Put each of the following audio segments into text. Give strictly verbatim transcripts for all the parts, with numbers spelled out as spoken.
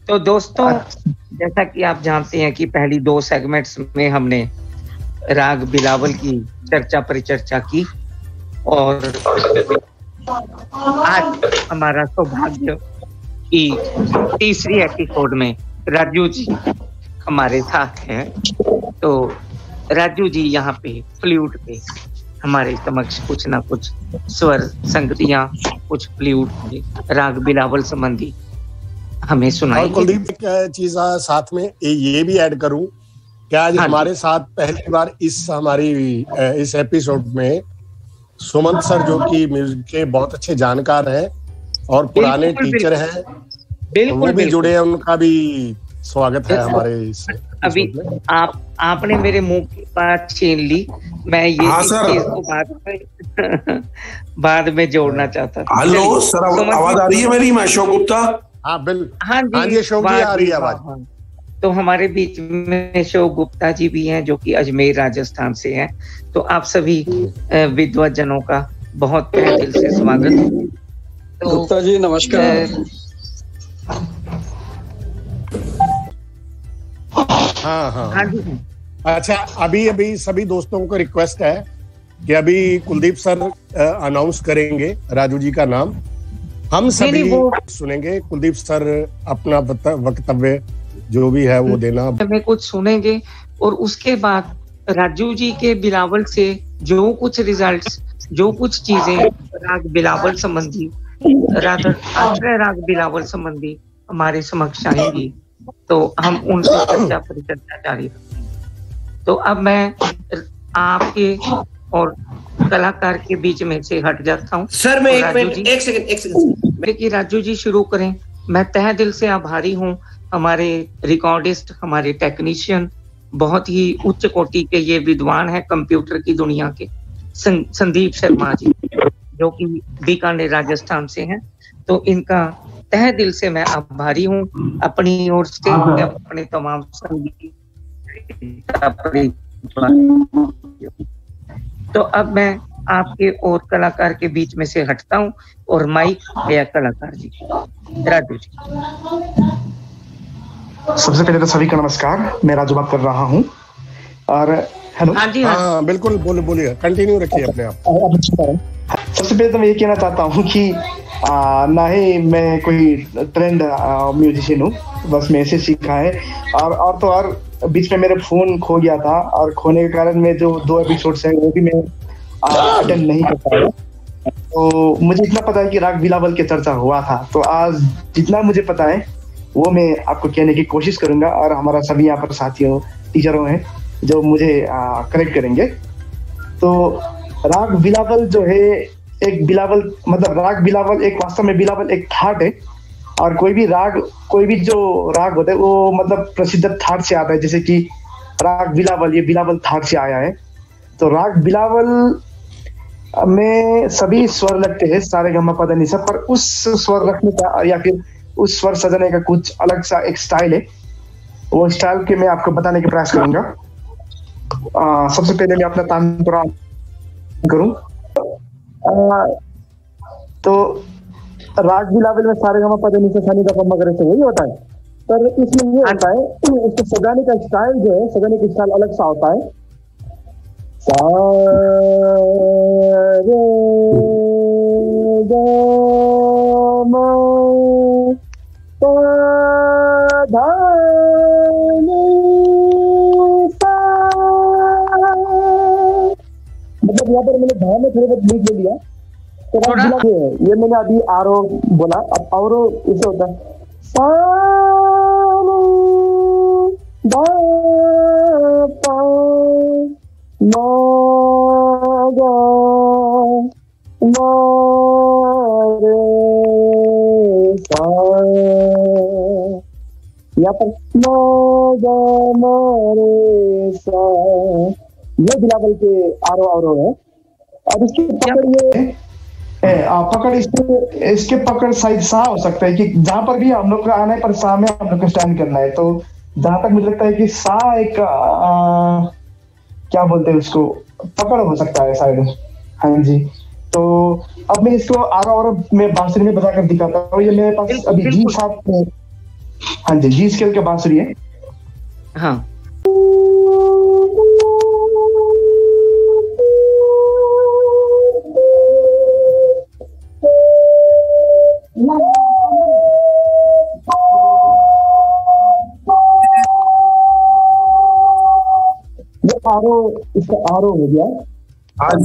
तो दोस्तों, जैसा कि आप जानते हैं कि पहली दो सेगमेंट्स में हमने राग बिलावल की चर्चा परिचर्चा की और आज हमारा सौभाग्य कि तीसरी एपिसोड में राजू जी हमारे साथ हैं। तो राजू जी यहाँ पे फ्लूट पे हमारे समक्ष कुछ ना कुछ स्वर संगतियां, कुछ फ्लूट पे राग बिलावल संबंधी हमें सुनाएंगे। और कुलदीप एक चीज साथ में ये भी ऐड करूं कि आज हाँ हमारे साथ पहली बार इस हमारी इस एपिसोड में सुमंत सर, जो कि म्यूजिक के बहुत अच्छे जानकार हैं और पुराने टीचर हैं, वो भी जुड़े हैं। उनका भी स्वागत है हमारे इस अभी आप आपने मेरे मुंह की बात छीन ली। मैं ये हाँ चीज को बाद में बाद में जोड़ना चाहता था। हेलो सर, आवाज आ रही है मेरी? मैं अशोक गुप्ता। हाँ बिल्कुल, हाँ जी, हाँ जी अशोक जी, आ रही है आवाज। तो हमारे बीच में अशोक गुप्ता जी भी हैं, जो कि अजमेर राजस्थान से हैं। तो आप सभी विद्वत जनों का बहुत तहे दिल से स्वागत। तो गुप्ता जी नमस्कार। हाँ हाँ हाँ जी। अच्छा, अभी अभी सभी दोस्तों को रिक्वेस्ट है कि अभी कुलदीप सर अनाउंस करेंगे राजू जी का नाम, हम सभी वो... सुनेंगे। कुलदीप सर अपना वक्तव्य जो भी है वो देना हमें कुछ सुनेंगे और उसके बाद राजू जी के बिलावल से जो कुछ रिजल्ट्स, जो कुछ चीजें राग बिलावल संबंधी, राधा आश्रय राग बिलावल संबंधी हमारे समक्ष आएंगी, तो हम उनसे चर्चा परिचर्चा जारी रखेंगे। तो अब मैं आपके और कलाकार के बीच में से हट जाता हूँ। सर मैं एक मिनट, एक सेकंड एक सेकंड कि राजू जी शुरू करें। मैं तहे दिल से आभारी हूँ हमारे रिकॉर्डिस्ट, हमारे टेक्नीशियन, बहुत ही उच्च कोटि के ये विद्वान हैं कंप्यूटर की दुनिया के, संदीप शर्मा जी, जो कि बीकानेर राजस्थान से हैं। तो इनका तहे दिल से मैं आभारी हूँ अपनी ओर से, अपने तमाम संगीत। तो अब मैं आपके और कलाकार के बीच में से हटता हूँ और माइक गया कलाकार जी, राजू जी। सबसे पहले तो सभी का नमस्कार, मैं राजू बात कर रहा हूँ। और हेलो। हाँ जी, हाँ बिल्कुल, बोलिए बोलिए, कंटिन्यू रखिए अपने आप। सबसे पहले तो मैं ये कहना चाहता हूँ कि आ, ना ही मैं कोई ट्रेंड म्यूजिशियन हूँ, बस मैं ऐसे सीखा है। और और तो और बीच में मेरा फोन खो गया था, और खोने के कारण में जो दो एपिसोड्स हैं वो भी मैं अटेंड नहीं कर पाया। तो मुझे इतना पता है कि राग बिलावल की चर्चा हुआ था, तो आज जितना मुझे पता है वो मैं आपको कहने की कोशिश करूंगा, और हमारा सभी यहाँ पर साथियों, टीचरों हैं जो मुझे करेक्ट करेंगे। तो राग बिलावल जो है एक बिलावल मतलब राग बिलावल एक वास्तव में बिलावल एक थाट है, और कोई भी राग कोई भी जो राग होता है वो मतलब प्रसिद्ध थाट से आता है, जैसे कि राग बिलावल, ये बिलावल थाट से आया है। तो राग बिलावल में सभी स्वर लगते हैं, सारे गमा पद नहीं सब, पर उस स्वर रखने का या फिर उस स्वर सजाने का कुछ अलग सा एक स्टाइल है। वो स्टाइल के मैं आपको बताने का प्रयास करूंगा। आ, सबसे पहले मैं अपना तानपुरा करूं। आ, तो राग बिलावल में सारे गमा पद नहीं सा नी दा पा गा रे से वही होता है, पर इसमें ये होता है उसको सजाने का स्टाइल जो है, सजाने का स्टाइल अलग सा होता है। सा रे गा मा पा धा नी सा, मतलब यहाँ पर मैंने धा में थोड़ा बहुत बीट ले लिया। तो ये मैंने अभी आरो बोला, अब औरो इसे होता है सा धा पा मा गा मा रे सा, यहाँ पर मा गा मा रे सा, ये बिलावल के आरो आरो है। और इसकी पकड़ ये है, पकड़ इसके इसके पकड़ साइज सा हो सकता है कि जहां पर भी हम लोग का आना है, पर सा में हम लोग को स्टैंड करना है। तो जहां तक मुझे लगता है कि सा एक आ, क्या बोलते हैं उसको, पकड़ हो सकता है शायद। हाँ जी, तो अब मैं इसको आरो आरो में बांसुरी में बजा कर दिखाता हूँ। ये मेरे पास अभी जी सात हाँ जी, जी स्केल का बांसुरी है। हाँ आरो, इसका आरो हो गया। आज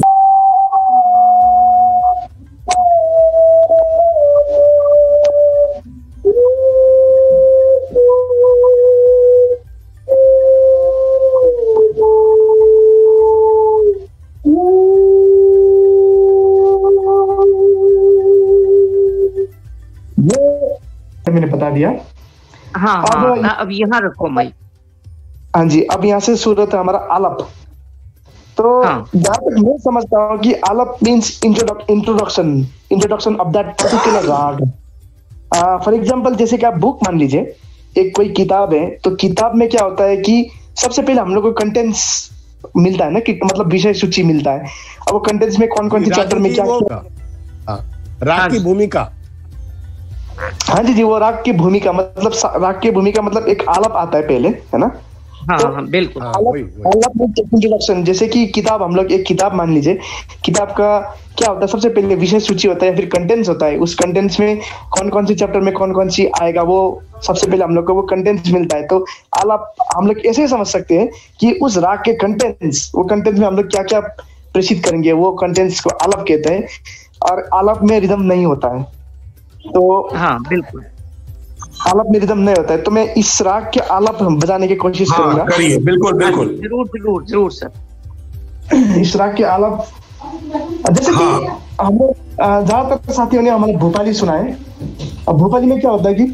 ये मैंने बता दिया। हाँ हाँ, अब, अब यहाँ रखो माइक। हाँ जी, अब यहाँ से शुरू होता है हमारा आलप। तो हाँ। जहाँ तक मैं समझता हूँ कि alap means introduction introduction of that particular raga. For example, जैसे कि आप बुक मान लीजिए, एक कोई किताब है, तो किताब में क्या होता है कि सबसे पहले हम लोग को कंटेंट्स मिलता है ना, कि मतलब विषय सूची मिलता है। अब वो कंटेंट्स में कौन कौन से चैप्टर में क्या क्या राग की भूमिका। हाँ जी जी, वो राग की भूमिका मतलब राग की भूमिका मतलब एक आलप आता है पहले, है ना। हाँ तो हाँ बिल्कुल। इंट्रोडक्शन, जैसे कि किताब, हम लोग एक किताब मान लीजिए, किताब का क्या होता है, सबसे पहले विषय सूची होता है, फिर कंटेंट्स होता है। उस कंटेंट्स में कौन कौन सी चैप्टर में कौन कौन सी आएगा, वो सबसे पहले हम लोग को वो कंटेंट्स मिलता है। तो आलाप हम लोग ऐसे समझ सकते हैं कि उस राग के कंटेंट्स, वो कंटेंट्स में हम लोग क्या क्या प्रेषित करेंगे, वो कंटेंट्स को आलाप कहते हैं। और आलाप में रिदम नहीं होता है, तो हाँ बिल्कुल, आलाप में रिदम नहीं होता है। तो मैं इस राग के आलाप बजाने की कोशिश हाँ, करूंगा। करिए, बिल्कुल बिल्कुल, जरूर जरूर जरूर सर। इस राग के आलाप, जैसे कि हाँ। हम ज्यादातर साथियों ने हमारे भोपाली सुना है। अब भोपाली में क्या होता है कि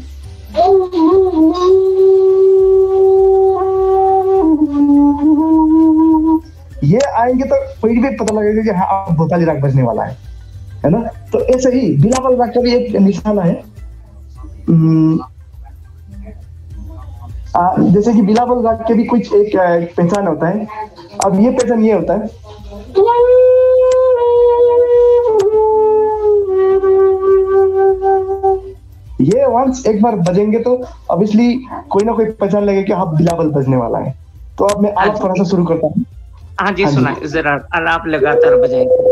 ये आएंगे तो कोई भी पता लगेगा कि हाँ अब भोपाली राग बजने वाला है, है ना। तो ऐसे ही बिलावल राग का भी एक निशाना है। आ, जैसे कि बिलावल राग के भी कुछ एक, एक पहचान होता है। अब ये पहचान ये होता है, ये वंस एक बार बजेंगे तो ऑब्वियसली कोई ना कोई पहचान लगे कि हाँ बिलावल बजने वाला है। तो अब मैं आलाप थोड़ा सा शुरू करता हूँ। हाँ जी, सुना जरा, आलाप लगातार बजाएंगे।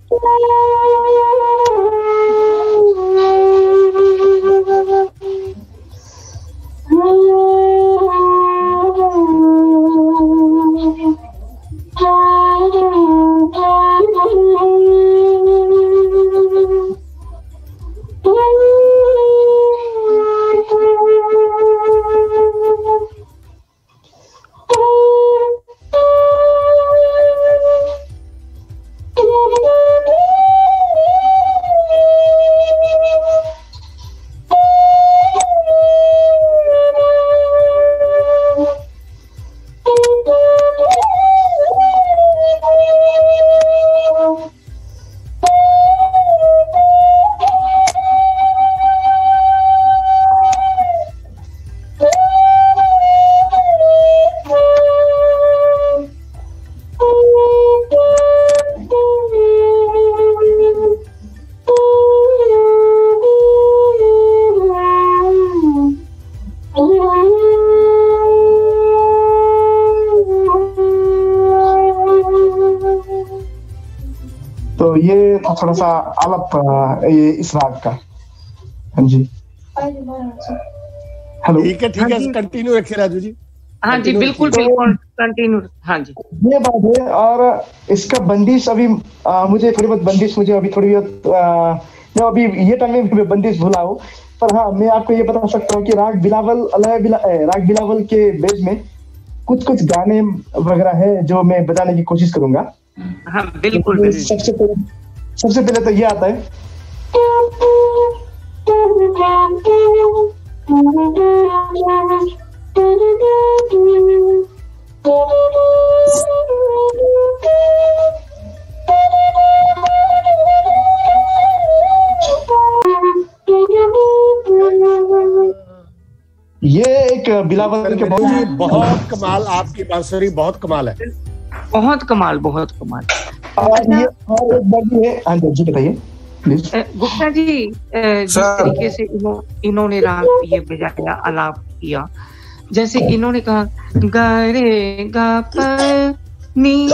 तो ये था थोड़ा सा आलाप ये इस राग का। हाँ जी, हेलो, ठीक है ठीक है, कंटिन्यू रखिए राजू जी। हाँ जी बिल्कुल बिल्कुल, कंटिन्यू। हाँ जी, ये बात है। और इसका बंदिश अभी आ, मुझे थोड़ी बहुत बंदिश मुझे अभी थोड़ी बहुत मैं अभी ये टाइम में बंदिश भूला हूँ। पर हाँ, मैं आपको ये बता सकता हूँ कि राग बिलावल अलग बिला, राग बिलावल के बेस में कुछ कुछ गाने वगैरह है जो मैं बजाने की कोशिश करूंगा। हाँ बिल्कुल बिल्कुल। सबसे पहले सबसे पहले तो ये आता है, ये एक बिलावल के बहुत बहुत कमाल, आपकी बांसुरी बहुत कमाल है, बहुत कमाल बहुत कमाल। और ये और एक बार है। हाँ जी बताइए। गुप्ता जी जिस तरीके से इन्हों, इन्होंने राग ये बजाया, आलाप किया, जैसे इन्होंने कहा गा रे गा प नी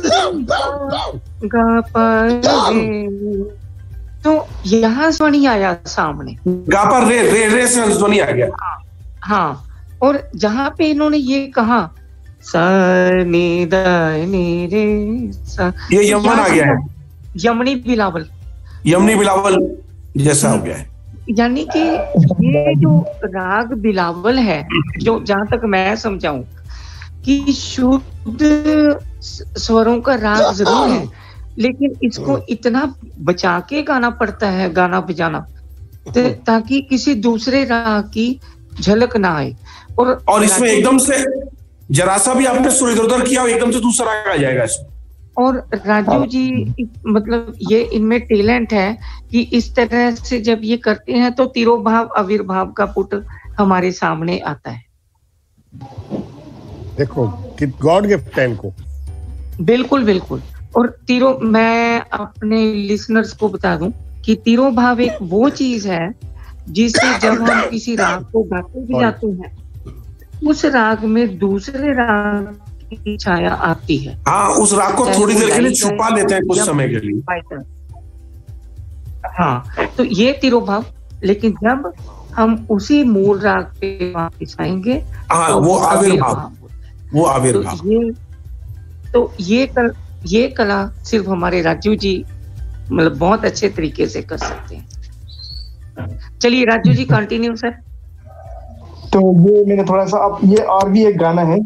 गा प रे, तो यहाँ ध्वनि आया सामने, गा पर रे रे रे से ध्वनि आ गया। हाँ, हाँ। और जहाँ पे इन्होंने ये कहा सा नी दा नी रे सा, ये यमन आ गया है, यमनी बिलावल, यमनी बिलावल जैसा हो गया है। यानी कि ये जो राग बिलावल है, जो जहां तक मैं समझाऊं कि शुद्ध स्वरों का राग जरूर है, लेकिन इसको इतना बचा के गाना पड़ता है, गाना बजाना, ताकि किसी दूसरे राग की झलक ना आए। और और इसमें एकदम से जरा सा भी आपने सुर इधर उधर किया, एकदम से दूसरा राग आ जाएगा इसमें। और राजू जी मतलब ये इनमें टैलेंट है कि इस तरह से जब ये करते हैं तो तिरोभाव आविर्भाव का पुट हमारे सामने आता है। देखो कि गॉड गिफ्ट है इनको। बिल्कुल बिल्कुल। और तीरो, मैं अपने लिसनर्स को बता दूं कि तिरोभाव एक वो चीज है जिससे जब हम किसी राग को गाते भी जाते हैं, उस राग में दूसरे राग की छाया आती है। हाँ, उस राग को थोड़ी देर के लिए छुपा लेते हैं कुछ समय के लिए। हाँ, तो ये तिरोभाव। लेकिन जब हम उसी मूल राग पे वापस आएंगे, हाँ, तो वो आविर्भाव, वो आविर्भाव। तो ये तो ये कल, ये कला सिर्फ हमारे राजू जी मतलब बहुत अच्छे तरीके से कर सकते हैं। चलिए राजू जी कंटिन्यू सर। तो ये मैंने थोड़ा सा, अब ये और भी एक गाना है,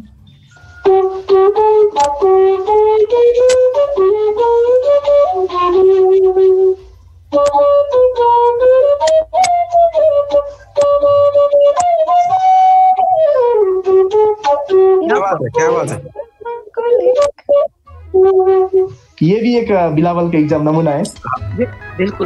क्या बात है, क्या बात है। ये भी एक बिलावल का एग्जाम नमूना है। बिल्कुल।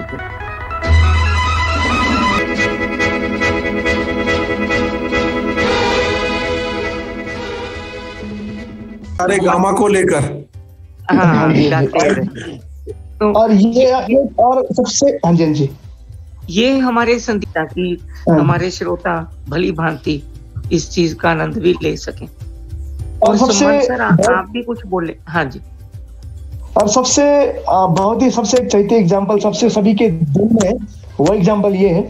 अरे गामा को लेकर। हाँ, तो और ये और सबसे, हाँ जी हाँ जी, ये हमारे संगीता की हमारे श्रोता भली भांति इस चीज का आनंद भी ले सकें। और, और सबसे सर आप भी कुछ बोले। हाँ जी। और सबसे बहुत ही सबसे चैते एग्जाम्पल सबसे सभी के दिल में है, वो एग्जाम्पल ये है,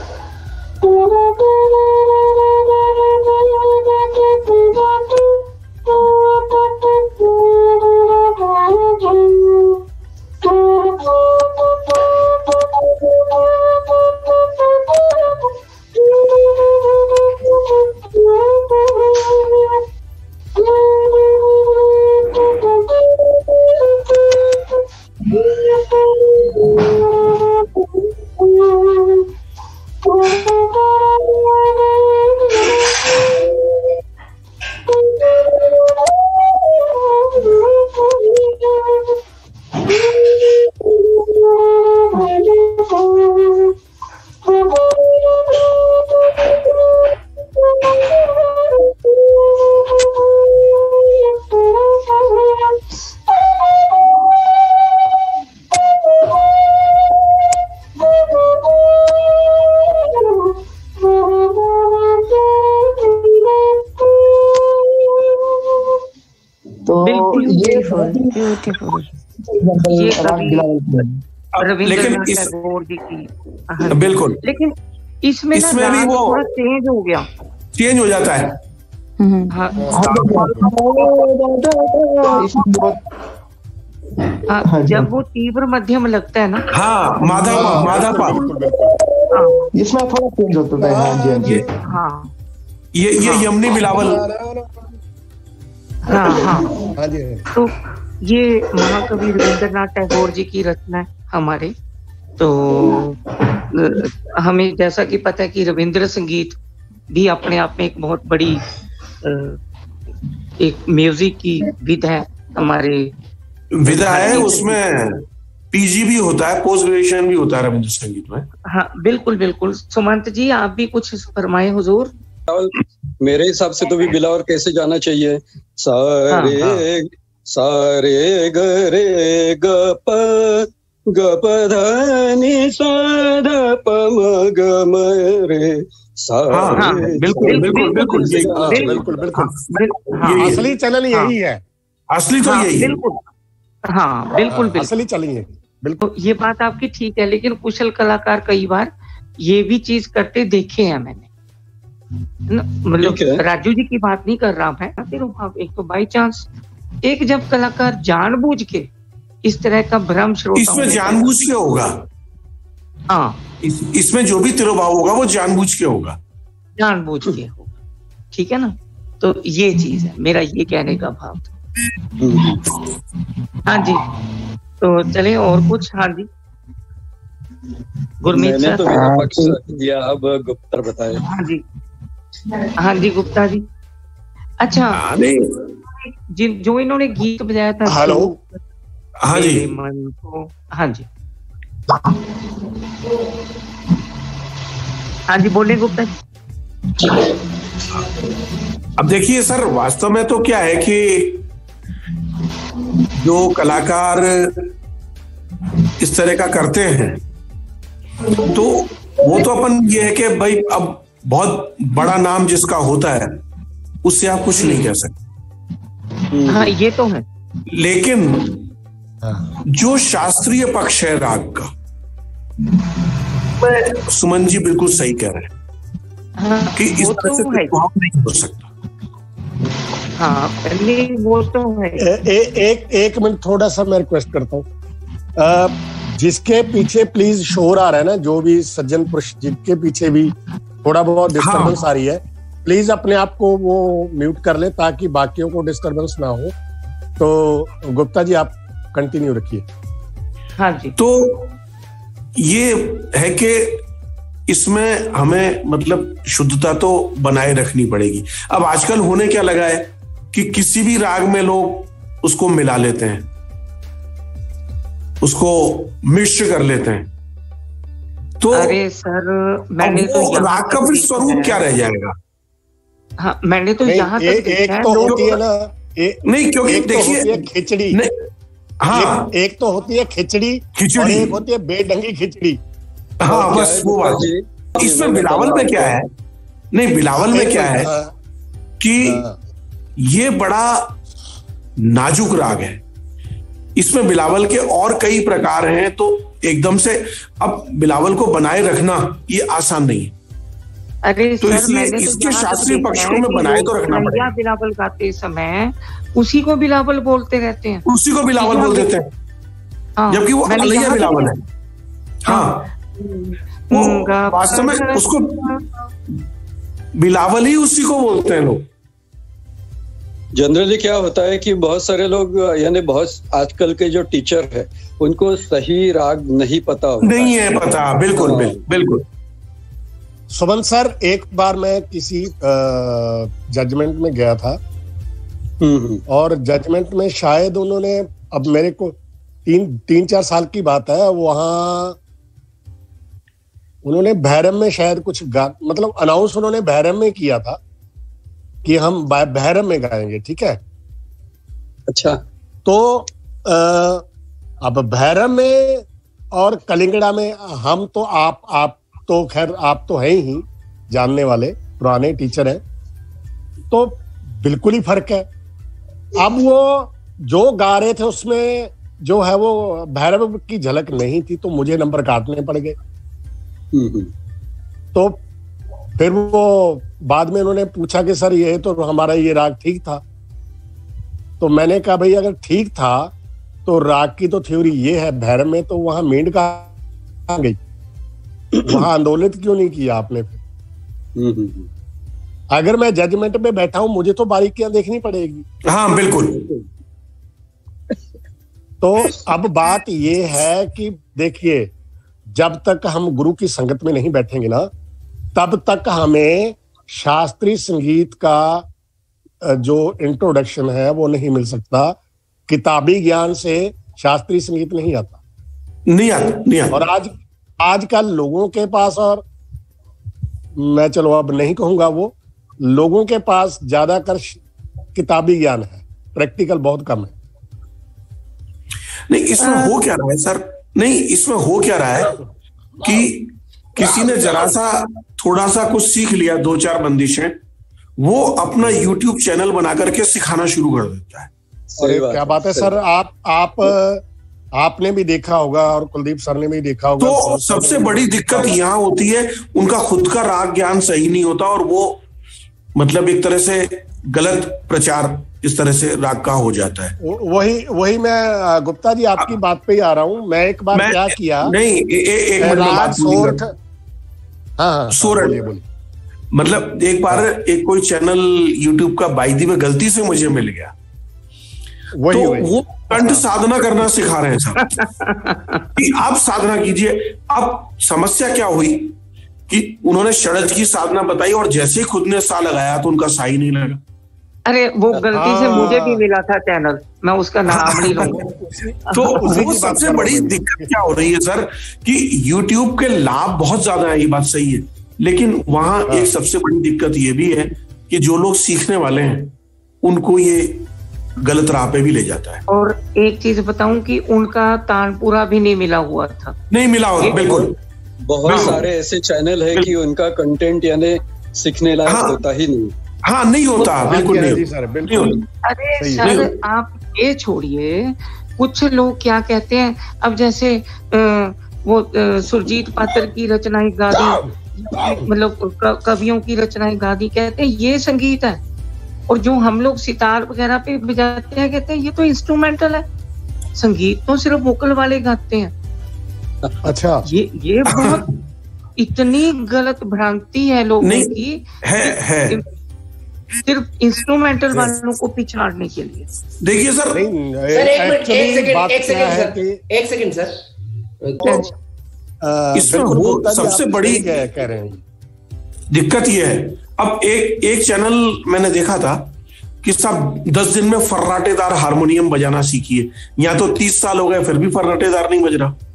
लेकिन इस बिल्कुल, लेकिन इसमें इसमें भी वो थोड़ा चेंज हो गया, चेंज हो जाता है। हाँ, हाँ, जब वो तीव्र मध्यम लगता है ना, हाँ, माधा माधा पा, इसमें थोड़ा चेंज होता है। हाँ जी हाँ जी, हाँ, ये ये यमनी बिलावल। हाँ हाँ, तो ये महाकवि रविंद्रनाथ टैगोर जी की रचना है हमारे। तो हमें जैसा कि पता है कि रविंद्र संगीत भी अपने आप में एक बहुत बड़ी एक म्यूजिक की विधा है, हमारे विधा है, उसमें पीजी भी होता है, पोस्ट ग्रेजुएशन भी होता है रविंद्र संगीत में। हाँ बिल्कुल बिल्कुल। सुमंत जी आप भी कुछ फरमाए हुजूर। मेरे हिसाब से तो भी बिलावल कैसे जाना चाहिए, सारे हाँ, हाँ। सारे ग रे ग प ग प ध नि सा ध प म ग म रे सा हाँ, रे बिल्कुल बिल्कुल बिल्कुल यही- हाँ, बिल्कुल बिल्कुल हाँ, असली चलन यही है। असली तो हाँ, यही है। बिल्कुल हाँ बिल्कुल हाँ, बिल्कुल असली चली है बिल्कुल। तो ये बात आपकी ठीक है, लेकिन कुशल कलाकार कई बार ये भी चीज करते देखे हैं मैंने। न- मतलब ठीक है। राजू जी की बात नहीं कर रहा मैं, आप एक तो बाई चांस, एक जब कलाकार जानबूझ के इस तरह का भ्रम श्रोता इसमें जानबूझ के होगा। हाँ इस, इसमें जो भी तिरोभाव होगा वो जानबूझ के होगा। जानबूझ के होगा, ठीक है ना। तो ये चीज है, मेरा ये कहने का भाव था। हाँ जी, तो चले और कुछ। हाँ जी गुरमीत मैंने सर। तो मेरा पक्ष दिया, अब गुप्ता बताए। हाँ जी हाँ जी गुप्ता जी। अच्छा, जिन जो इन्होंने गीत बजाया था, हेलो। हाँ जी। मेरे मन को, हाँ जी हाँ जी बोले गुप्ता जी। अब देखिए सर, वास्तव में तो क्या है कि जो कलाकार इस तरह का करते हैं तो वो तो अपन ये है कि भाई अब बहुत बड़ा नाम जिसका होता है उससे आप कुछ नहीं कह सकते। हाँ ये तो है। लेकिन जो शास्त्रीय पक्ष है राग का, मैं सुमन जी बिल्कुल सही कह रहे हैं हाँ, कि इस वो तरह से तो है। प्रभाव नहीं हो सकता। हाँ पहले वो तो है। ए, ए, एक एक मिनट थोड़ा सा मैं रिक्वेस्ट करता हूँ, जिसके पीछे प्लीज शोर आ रहा है ना, जो भी सज्जन पुरुष जिनके पीछे भी थोड़ा बहुत डिस्टरबेंस हाँ। आ रही है, प्लीज अपने आप को वो म्यूट कर ले ताकि बाकियों को डिस्टरबेंस ना हो। तो गुप्ता जी आप कंटिन्यू रखिए। हाँ जी। तो ये है कि इसमें हमें मतलब शुद्धता तो बनाए रखनी पड़ेगी। अब आजकल होने क्या लगा है कि किसी भी राग में लोग उसको मिला लेते हैं, उसको मिश्र कर लेते हैं। तो अरे सर मैंने अब तो वो यहाँ राग का तक फिर देखा स्वरूप है। क्या रह जाएगा? हाँ मैंने तो नहीं, यहाँ ए, तक एक देखा है तो लोग- होती है ना, ए, नहीं, क्योंकि एक तो देखिए- होती है खिचड़ी। नहीं, हाँ एक, एक तो होती है खिचड़ी, खिचड़ी। और एक होती है बेढंगी खिचड़ी। हाँ क्या बस है वो गुप्ता बात। जी? इसमें बिलावल में क्या है, नहीं बिलावल में क्या है हाँ, कि हाँ। ये बड़ा नाजुक राग है, इसमें बिलावल के और कई प्रकार हैं, तो एकदम से अब बिलावल को बनाए रखना ये आसान नहीं है। अरे तो सर इसलिए मैंने तो इसके यहाँ तक शास्त्रीय देखा पक्ष है को में कि बनाए लोग तो रखना कन्हैया पड़ेगा। बिलावल गाते समय उसी को बिलावल बोलते रहते हैं, उसी को बिलावल बोल देते हैं, हाँ, जबकि वो मैंने अलैया यहाँ तक बिलावल है। हाँ वो गा- वास्तव में उसको बिलावल ही उसी को बोलते हैं लोग। जनरली क्या होता है कि बहुत सारे लोग, यानी बहुत आजकल के जो टीचर है उनको सही राग नहीं पता होता नहीं है पता, बिल्कुल हाँ। बिल्कुल बिल्कुल। सुमन सर, एक बार मैं किसी जजमेंट में गया था, हम्म, हम्म। और जजमेंट में शायद उन्होंने, अब मेरे को तीन तीन चार साल की बात है, वहां उन्होंने भैरम में शायद कुछ गा, मतलब अनाउंस उन्होंने भैरम में किया था कि हम बा- भैरम में गाएंगे, ठीक है। अच्छा। तो आ, अब भैरम में और कलिंगड़ा में हम तो आप आप तो खैर आप तो हैं ही जानने वाले, पुराने टीचर हैं, तो बिल्कुल ही फर्क है। अब वो जो गा रहे थे उसमें जो है वो भैरव की झलक नहीं थी, तो मुझे नंबर काटने पड़ गए। हम्म, हम्म। तो फिर वो बाद में उन्होंने पूछा कि सर ये तो हमारा ये राग ठीक था। तो मैंने कहा भाई अगर ठीक था तो राग की तो थ्योरी ये है, भैरव में तो वहां मींड कहाँ गई, वहां आंदोलित क्यों नहीं किया आपने फिर? हम्म, हम्म। अगर मैं जजमेंट में बैठा हूं मुझे तो बारीकियां देखनी पड़ेगी। हाँ बिल्कुल। तो अब बात ये है कि देखिए, जब तक हम गुरु की संगत में नहीं बैठेंगे ना, तब तक हमें शास्त्रीय संगीत का जो इंट्रोडक्शन है वो नहीं मिल सकता। किताबी ज्ञान से शास्त्रीय संगीत नहीं आता, नहीं आता, नहीं आता। और आज आजकल लोगों के पास, और मैं चलो अब नहीं कहूंगा, वो लोगों के पास ज्यादातर किताबी ज्ञान है, प्रैक्टिकल बहुत कम है। नहीं, इसमें हो क्या रहा है सर, नहीं, इसमें हो क्या रहा है कि किसी ने जरा सा थोड़ा सा कुछ सीख लिया, दो चार बंदिशें, वो अपना यूट्यूब चैनल बना करके सिखाना शुरू कर देता है। अरे क्या बात है सर, आप आप आपने भी देखा होगा और कुलदीप सर ने भी देखा होगा। तो सबसे बड़ी दिक्कत यहाँ होती है, उनका खुद का राग ज्ञान सही नहीं होता और वो मतलब एक तरह से गलत प्रचार इस तरह से राग का हो जाता है। वही वही मैं गुप्ता जी आपकी बात पे ही आ रहा हूँ। मैं एक बार मैं, क्या किया नहीं ए, ए, एक मिनट में बात सोरठ, हाँ सोरठ मतलब एक बार एक कोई चैनल यूट्यूब का बाई दी में गलती से मुझे मिल गया, वही, तो वही, वो कंठ साधना करना सिखा रहे हैं साहब कि आप साधना कीजिए। अब समस्या क्या हुई कि उन्होंने षडज की साधना बताई और जैसे ही खुद ने सा लगाया तो उनका सा ही नहीं लगा। अरे वो गलती से मुझे भी मिला था चैनल, मैं उसका नाम नहीं लूंगा। तो वो सबसे बड़ी दिक्कत क्या हो रही है सर कि यूट्यूब के लाभ बहुत ज्यादा है, ये बात सही है, लेकिन वहां एक सबसे बड़ी दिक्कत ये भी है कि जो लोग सीखने वाले हैं उनको ये गलत राह पे भी ले जाता है। और एक चीज बताऊं कि उनका तानपुरा भी नहीं मिला हुआ था, नहीं मिला हुआ, बिल्कुल। बहुत सारे ऐसे चैनल है कि उनका कंटेंट यानी सीखने लायक हाँ, होता ही नहीं। हाँ नहीं होता, बिल्कुल नहीं सर, बिल्कुल। अरे सर आप ये छोड़िए, कुछ लोग क्या कहते हैं, अब जैसे आ, वो आ, सुरजीत पात्र की रचनाएं गा दी, मतलब कवियों की रचनाएं गा दी, कहते हैं ये संगीत है। और जो हम लोग सितार वगैरह पे बजाते हैं कहते हैं ये तो इंस्ट्रूमेंटल है, संगीत तो सिर्फ वोकल वाले गाते हैं। अच्छा, ये ये बहुत इतनी गलत भ्रांति है लोगों की, है है सिर्फ इंस्ट्रूमेंटल वालों को पिछाड़ने के लिए। देखिए सर, सर एक मिनट, एक सेकंड एक सेकंड सर एक सेकंड सर इसमें वो सबसे बड़ी कह रहे हैं दिक्कत ये है। अब एक एक चैनल मैंने देखा था कि सब दस दिन में फर्राटेदार हारमोनियम बजाना सीखिए, यहाँ तो तीस साल हो गए फिर भी फर्राटेदार नहीं बज रहा।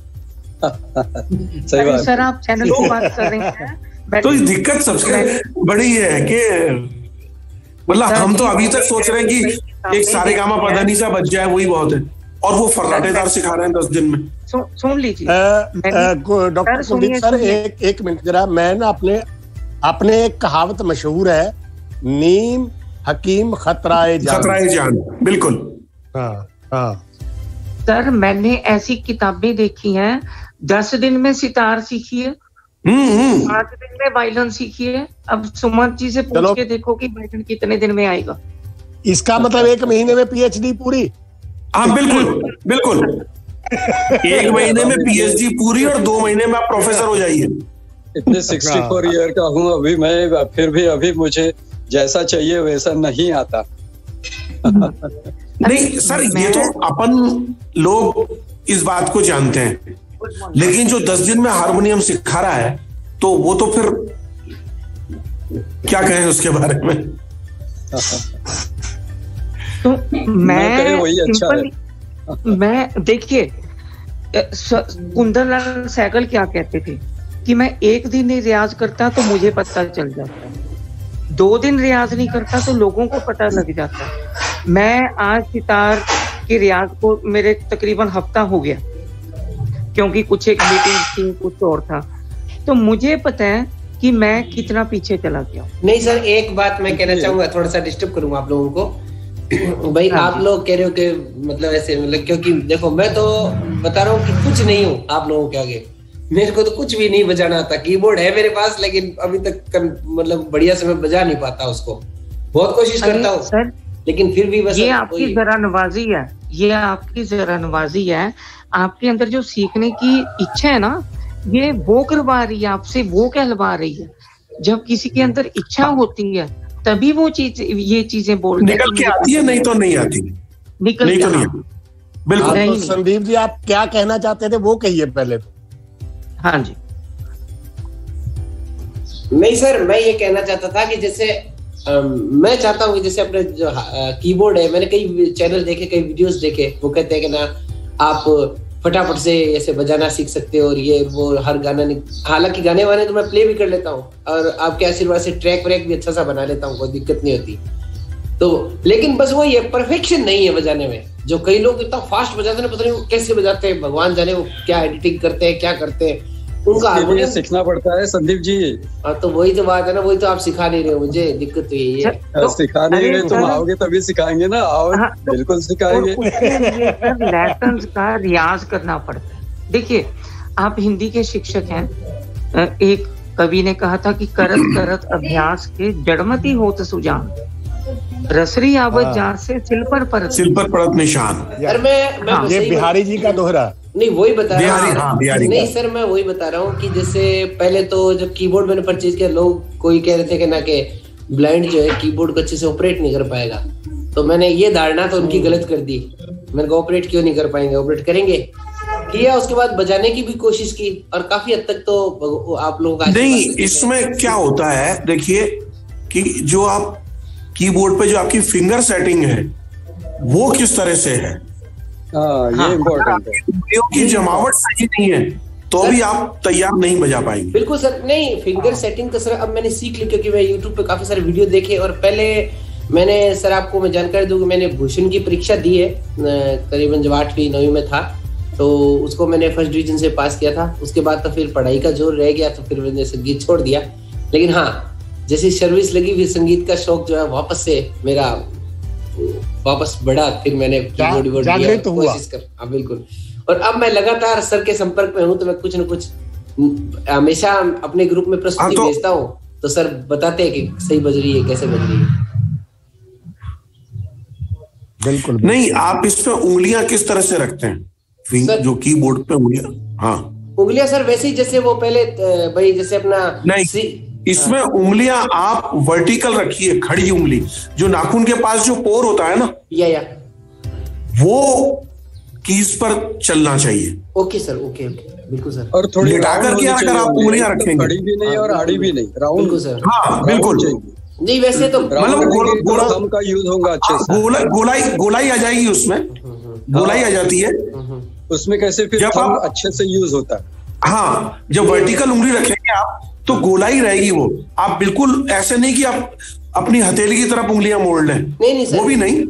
सही बात सर, आप चैनल की बात कर रहे हैं। तो दिक्कत सबसे बड़ी है कि मतलब हम तो अभी तक सोच रहे हैं कि एक सारेगामा पधानीसा बच जाए वही बहुत है, और वो फर्राटेदार सिखा रहे हैं दस दिन में। सुन लीजिए डॉक्टर कुलदीप सर, एक एक मिनट जरा, मैं ना अपने अपने एक कहावत मशहूर है, नीम हकीम खतराए जान। खतराए जान, बिल्कुल। हाँ हाँ सर, मैंने ऐसी किताबें देखी हैं, दस दिन में सितार सीखी है, पांच दिन में वायलिन सीखी है। अब सुमन जी से पूछ के देखो कि वायलिन कितने दिन में आएगा। इसका मतलब एक महीने में पीएचडी पूरी। हाँ बिल्कुल बिल्कुल, एक महीने में पीएचडी पूरी और दो महीने में आप प्रोफेसर हो जाइए। इतने सिक्सटी फोर ईयर का हूँ अभी मैं, फिर भी अभी मुझे जैसा चाहिए वैसा नहीं आता। नहीं सर, ये तो अपन लोग इस बात को जानते हैं, लेकिन जो दस दिन में हारमोनियम सिखा रहा है तो वो तो फिर क्या कहें उसके बारे में। तो मैं वही अच्छा है। मैं देखिए, कुंदनलाल सहगल क्या कहते थे कि मैं एक दिन ही रियाज करता तो मुझे पता चल जाता, दो दिन रियाज नहीं करता तो लोगों को पता लग जाता। मैं आज सितार के रियाज को मेरे तकरीबन हफ्ता हो गया, क्योंकि कुछ एक मीटिंग थी, कुछ और था, तो मुझे पता है कि मैं कितना पीछे चला गया। नहीं सर, एक बात मैं कहना चाहूंगा, थोड़ा सा डिस्टर्ब करूंगा आप लोगों को। भाई हाँ, आप लोग कह रहे हो कि मतलब ऐसे, मतलब क्योंकि देखो मैं तो बता रहा हूँ कि कुछ नहीं हूँ आप लोगों के आगे, मेरे को तो कुछ भी नहीं बजाना आता। कीबोर्ड है मेरे पास, लेकिन अभी तक मतलब बढ़िया से मैं बजा नहीं पाता उसको, बहुत कोशिश करता हूँ, लेकिन फिर भी बस। ये आपकी जरा नवाजी है, ये आपकी जरा नवाजी है। आपके अंदर जो सीखने की इच्छा है ना, ये वो करवा रही है आपसे, वो कहलवा रही है। जब किसी के अंदर इच्छा होती है तभी वो चीज, ये चीजें बोल निकल के आती है, नहीं तो नहीं आती, निकल नहीं तो नहीं आती। बिल्कुल। तो संदीप जी, आप क्या कहना चाहते थे वो कहिए पहले तो। हाँ जी। नहीं सर, मैं ये कहना चाहता था कि जैसे आ, मैं चाहता हूँ कि जैसे अपने जो कीबोर्ड है, मैंने कई चैनल देखे, कई वीडियोस देखे, वो कहते हैं कि ना आप फटाफट से ऐसे बजाना सीख सकते हो और ये वो हर गाना नहीं। हालांकि गाने वाने तो मैं प्ले भी कर लेता हूँ और आपके आशीर्वाद से ट्रैक व्रैक भी अच्छा सा बना लेता हूँ, कोई दिक्कत नहीं होती। तो लेकिन बस वो ये परफेक्शन नहीं है बजाने में। जो कई लोग इतना फास्ट बजाते हैं, पता नहीं वो कैसे बजाते हैं, भगवान जाने वो क्या एडिटिंग करते हैं, क्या करते हैं, उनका हारमोनियम सीखना पड़ता है संदीप जी। हाँ तो वही तो बात है ना, वही तो आप सिखा नहीं रहे हो मुझे, दिक्कत तो यही है। तो, सिखा नहीं रहे, तुम आओगे तभी सिखाएंगे ना, आओ। हाँ, तो, बिल्कुल सिखाएंगे। लेसन्स का रियाज करना पड़ता है। देखिए आप हिंदी के शिक्षक हैं, एक कवि ने कहा था कि करत करत अभ्यास के जड़मती होत सुजान, रसरी आवत जहाँ से सिल पर परत सिल पर परत निशान। अरे मैं, मैं हाँ, ये बिहारी जी का दोहरा नहीं वही बता रहा हूँ। हाँ, नहीं सर मैं वही बता रहा हूँ कि जैसे पहले तो जब कीबोर्ड मैंने परचेज किया, लोग कोई कह रहे थे कि ना कि ब्लाइंड जो है कीबोर्ड को अच्छे से ऑपरेट नहीं कर पाएगा, तो मैंने ये धारणा तो उनकी गलत कर दी। मैंने कहा ऑपरेट क्यों नहीं कर पाएंगे, ऑपरेट करेंगे किया। उसके बाद बजाने की भी कोशिश की और काफी हद तक तो आप लोगों का नहीं। इसमें क्या होता है देखिए कि जो आप कीबोर्ड पे जो आपकी फिंगर सेटिंग है वो किस तरह से है, हाँ, ये इम्पोर्टेंट है। उंगलियों की जमावट सही नहीं है तो भी आप तैयार नहीं बजा पाएंगे। बिल्कुल सर, नहीं फिंगर सेटिंग तो सर अब मैंने सीख ली, क्योंकि मैं यूट्यूब पे काफी सारे वीडियो देखे। और पहले मैंने सर आपको मैं जानकारी दूं कि मैंने भूषण की परीक्षा दी है, करीबन जब आठवीं नौवीं में था, तो उसको मैंने फर्स्ट डिवीजन से पास किया था। उसके बाद तो फिर पढ़ाई का जोर रह गया, तो फिर मैंने संगीत छोड़ दिया। लेकिन हाँ जैसी सर्विस लगी फिर संगीत का शौक जो है वापस से मेरा वापस बढ़ा, फिर मैंने कीबोर्ड वीबोर्ड कोशिश कर। हाँ बिल्कुल। और अब मैं लगातार सर के संपर्क में हूँ, तो मैं कुछ न कुछ हमेशा अपने ग्रुप में प्रस्तुति तो, भेजता हूँ, तो सर बताते हैं कि सही बज रही है, कैसे बज रही है। बिल्कुल नहीं, आप इसमें उंगलियां किस तरह से रखते हैं सर, जो कीबोर्ड पे उंगलियां? हाँ उंगलियां सर वैसे ही जैसे वो पहले भाई जैसे अपना नहीं, इसमें उंगलियां आप वर्टिकल रखिए, खड़ी उंगली, जो नाखून के पास जो पोर होता है ना, या या वो कीज पर चलना चाहिए। ओके सर, ओके ओके बिल्कुल सर। और थोड़ी लेटाकर के अगर आप उंगलियां रखेंगे, खड़ी भी नहीं और आड़ी भी नहीं, राउंड सर। हाँ बिल्कुल। नहीं वैसे तो मतलब गोला का यूज होगा अच्छे से, गोला गोलाई गोलाई आ जाएगी उसमें, गोलाई आ जाती है उसमें। कैसे फिर जब आप अच्छे से यूज होता है। हाँ, जब वर्टिकल उंगली रखेंगे आप तो गोलाई रहेगी वो। आप बिल्कुल ऐसे नहीं कि आप अपनी हथेली की तरफ उंगलियां मोड़ लें, नहीं नहीं सर, वो भी नहीं।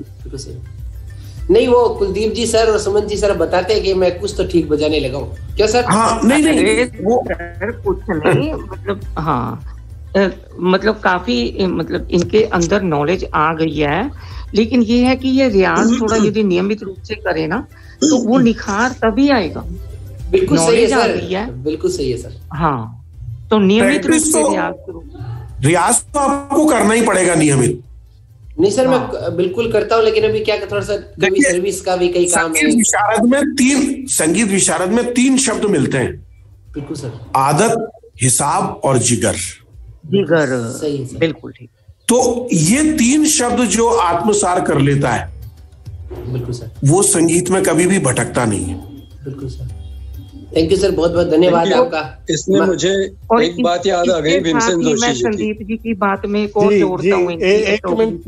नहीं वो कुलदीप जी सर और सुमन जी सर बताते हैं कि मैं कुछ तो ठीक बजाने लगा हूँ, क्या सर? हाँ नहीं नहीं वो कुछ नहीं, मतलब हाँ मतलब काफी मतलब इनके अंदर नॉलेज आ गई है, लेकिन ये है कि ये रियाज थोड़ा यदि नियमित रूप से करे ना तो वो निखार तभी आएगा। बिल्कुल सही है सर, बिल्कुल सही है सर। हाँ तो नियमित रूप से रियाज करो। रियाज तो आपको करना ही पड़ेगा नियमित। नहीं सर हाँ। मैं बिल्कुल करता हूँ, लेकिन अभी क्या थोड़ा सा कभी सर्विस का भी कई काम है। विशारद में तीन संगीत विशारद में तीन शब्द मिलते हैं। बिल्कुल सर। आदत, हिसाब और जिगर। जिगर सही, बिल्कुल ठीक। तो ये तीन शब्द जो आत्मसार कर लेता है, बिल्कुल सर, वो संगीत में कभी भी भटकता नहीं है। बिल्कुल सर, थैंक यू सर, बहुत बहुत धन्यवाद आपका। इसमें मुझे एक बात याद आ गई भीमसेन जोशी जी की। संदीप जी की बात में एक और जोड़ता हूँ। एक मिनट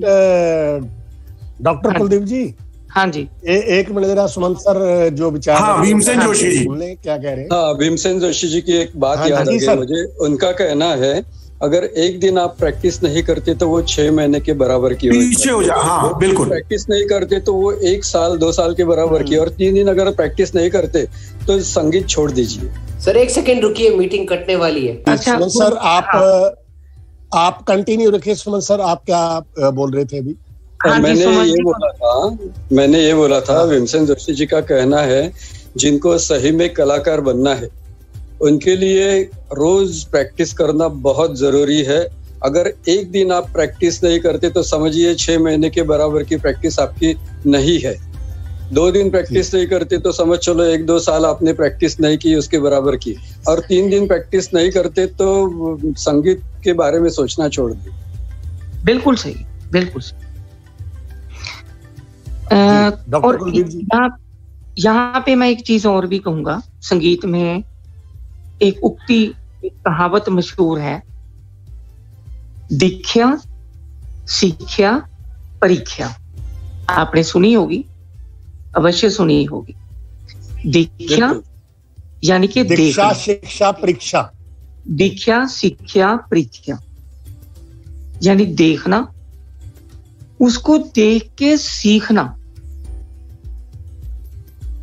डॉक्टर कुलदीप जी। हाँ जी ए, एक मिनट जरा सुमंत सर जो विचार। हाँ भीमसेन जोशी जी क्या कह रहे हैं? हाँ भीमसेन जोशी जी की एक बात याद आ गई मुझे। उनका कहना है अगर एक दिन आप प्रैक्टिस नहीं करते तो वो छह महीने के बराबर की पीछे हो जाए। हाँ बिल्कुल। प्रैक्टिस नहीं करते तो वो एक साल दो साल के बराबर की, और तीन दिन अगर प्रैक्टिस नहीं करते तो संगीत छोड़ दीजिए। सर एक सेकंड रुकिए, मीटिंग कटने वाली है। अच्छा सर आप आप कंटिन्यू रखिए। सुमन सर आप क्या बोल रहे थे अभी? मैंने ये बोला था मैंने ये बोला था भीमसेन जोशी जी का कहना है जिनको सही में कलाकार बनना है उनके लिए रोज प्रैक्टिस करना बहुत जरूरी है। अगर एक दिन आप प्रैक्टिस नहीं करते तो समझिए छह महीने के बराबर की प्रैक्टिस आपकी नहीं है। दो दिन प्रैक्टिस नहीं करते तो समझ चलो एक दो साल आपने प्रैक्टिस नहीं की उसके बराबर की, और तीन दिन प्रैक्टिस नहीं करते तो संगीत के बारे में सोचना छोड़ दे। बिल्कुल सही, बिल्कुल सही। और यहाँ यहाँ पे मैं एक चीज और भी कहूंगा। संगीत में एक उक्ति, एक कहावत मशहूर है, दीक्षा सीख्या परीक्षा। आपने सुनी होगी, अवश्य सुनी होगी। दीक्षा यानी कि दीक्षा शिक्षा परीक्षा। दीक्षा शिक्षा परीक्षा यानी देखना, उसको देख के सीखना,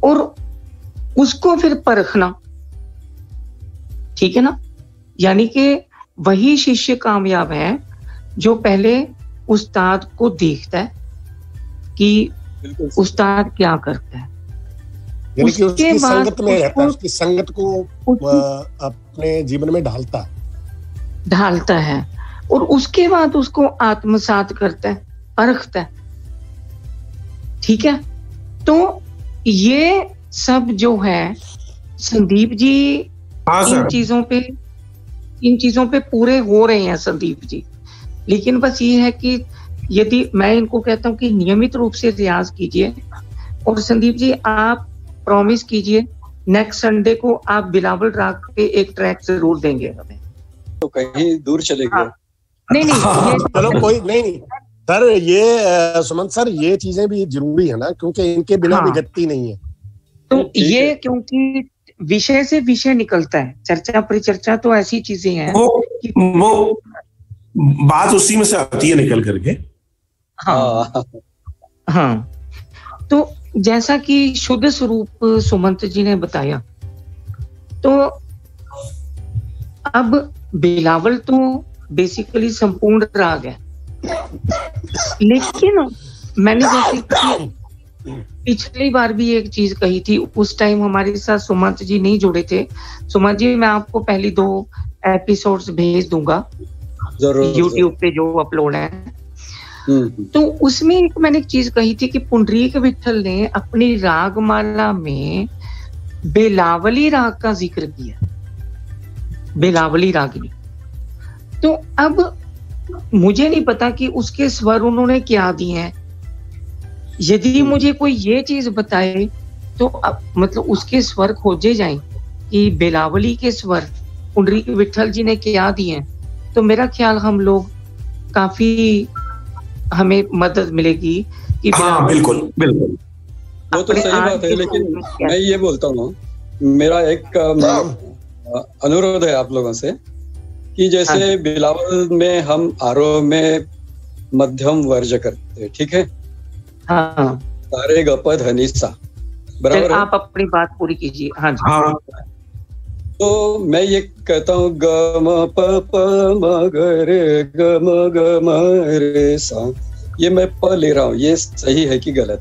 और उसको फिर परखना, ठीक है ना। यानी कि वही शिष्य कामयाब है जो पहले उस्ताद को देखता है कि उस्ताद क्या करता है, यानी कि उसकी संगत में रहता है, उसकी संगत को अपने जीवन में ढालता ढालता है और उसके बाद उसको आत्मसात करता है, परखता है, ठीक है। तो ये सब जो है संदीप जी इन चीजों पे इन चीजों पे पूरे हो रहे हैं संदीप जी। लेकिन बस ये है कि यदि मैं इनको कहता हूँ कि नियमित रूप से रियाज कीजिए, और संदीप जी आप प्रॉमिस कीजिए नेक्स्ट संडे को आप बिलावल राग पे एक ट्रैक जरूर देंगे हमें। तो कहीं दूर चले गए? हाँ। नहीं नहीं ये चलो कोई नहीं नहीं सर, ये सुमंत सर ये चीजें भी जरूरी है ना, क्योंकि इनके बिना हाँ। भी गति नहीं है। तो ये क्योंकि विषय से विषय निकलता है, चर्चा परिचर्चा तो ऐसी चीजें हैं वो, वो बात उसी में से आती है निकल करके। हाँ हाँ। तो जैसा कि शुद्ध स्वरूप सुमंत जी ने बताया, तो अब बिलावल तो बेसिकली संपूर्ण राग है, लेकिन मैंने जैसे कि पिछली बार भी एक चीज कही थी, उस टाइम हमारे साथ सुमंत जी नहीं जुड़े थे। सुमंत जी मैं आपको पहली दो एपिसोड्स भेज दूंगा यूट्यूब पे जो अपलोड है। तो उसमें एक मैंने एक चीज कही थी कि पुंडरीक विठल ने अपनी रागमाला में बेलावली राग का जिक्र किया, बेलावली रागिनी। तो अब मुझे नहीं पता कि उसके स्वर उन्होंने क्या दिए हैं। यदि मुझे कोई ये चीज बताए तो अब मतलब उसके स्वर खोजे जाएं कि बेलावली के स्वर पुंडरीक विठल जी ने क्या दिए हैं, तो मेरा ख्याल हम लोग काफी हमें मदद मिलेगी कि हाँ बिल्कुल बिल्कुल वो तो सही बात है। लेकिन मैं ये बोलता हूँ, मेरा एक अनुरोध है आप लोगों से कि जैसे बिलावल में हम आरोह में मध्यम वर्ज करते हैं, ठीक है, हाँ सारे गप धनी सा, बराबर है? आप अपनी बात पूरी कीजिए। हाँ जी। हाँ तो मैं ये कहता हूँ ग म प प म ग रे ग म ग म रे सा, ये मैं प ले रहा हूँ, ये सही है कि गलत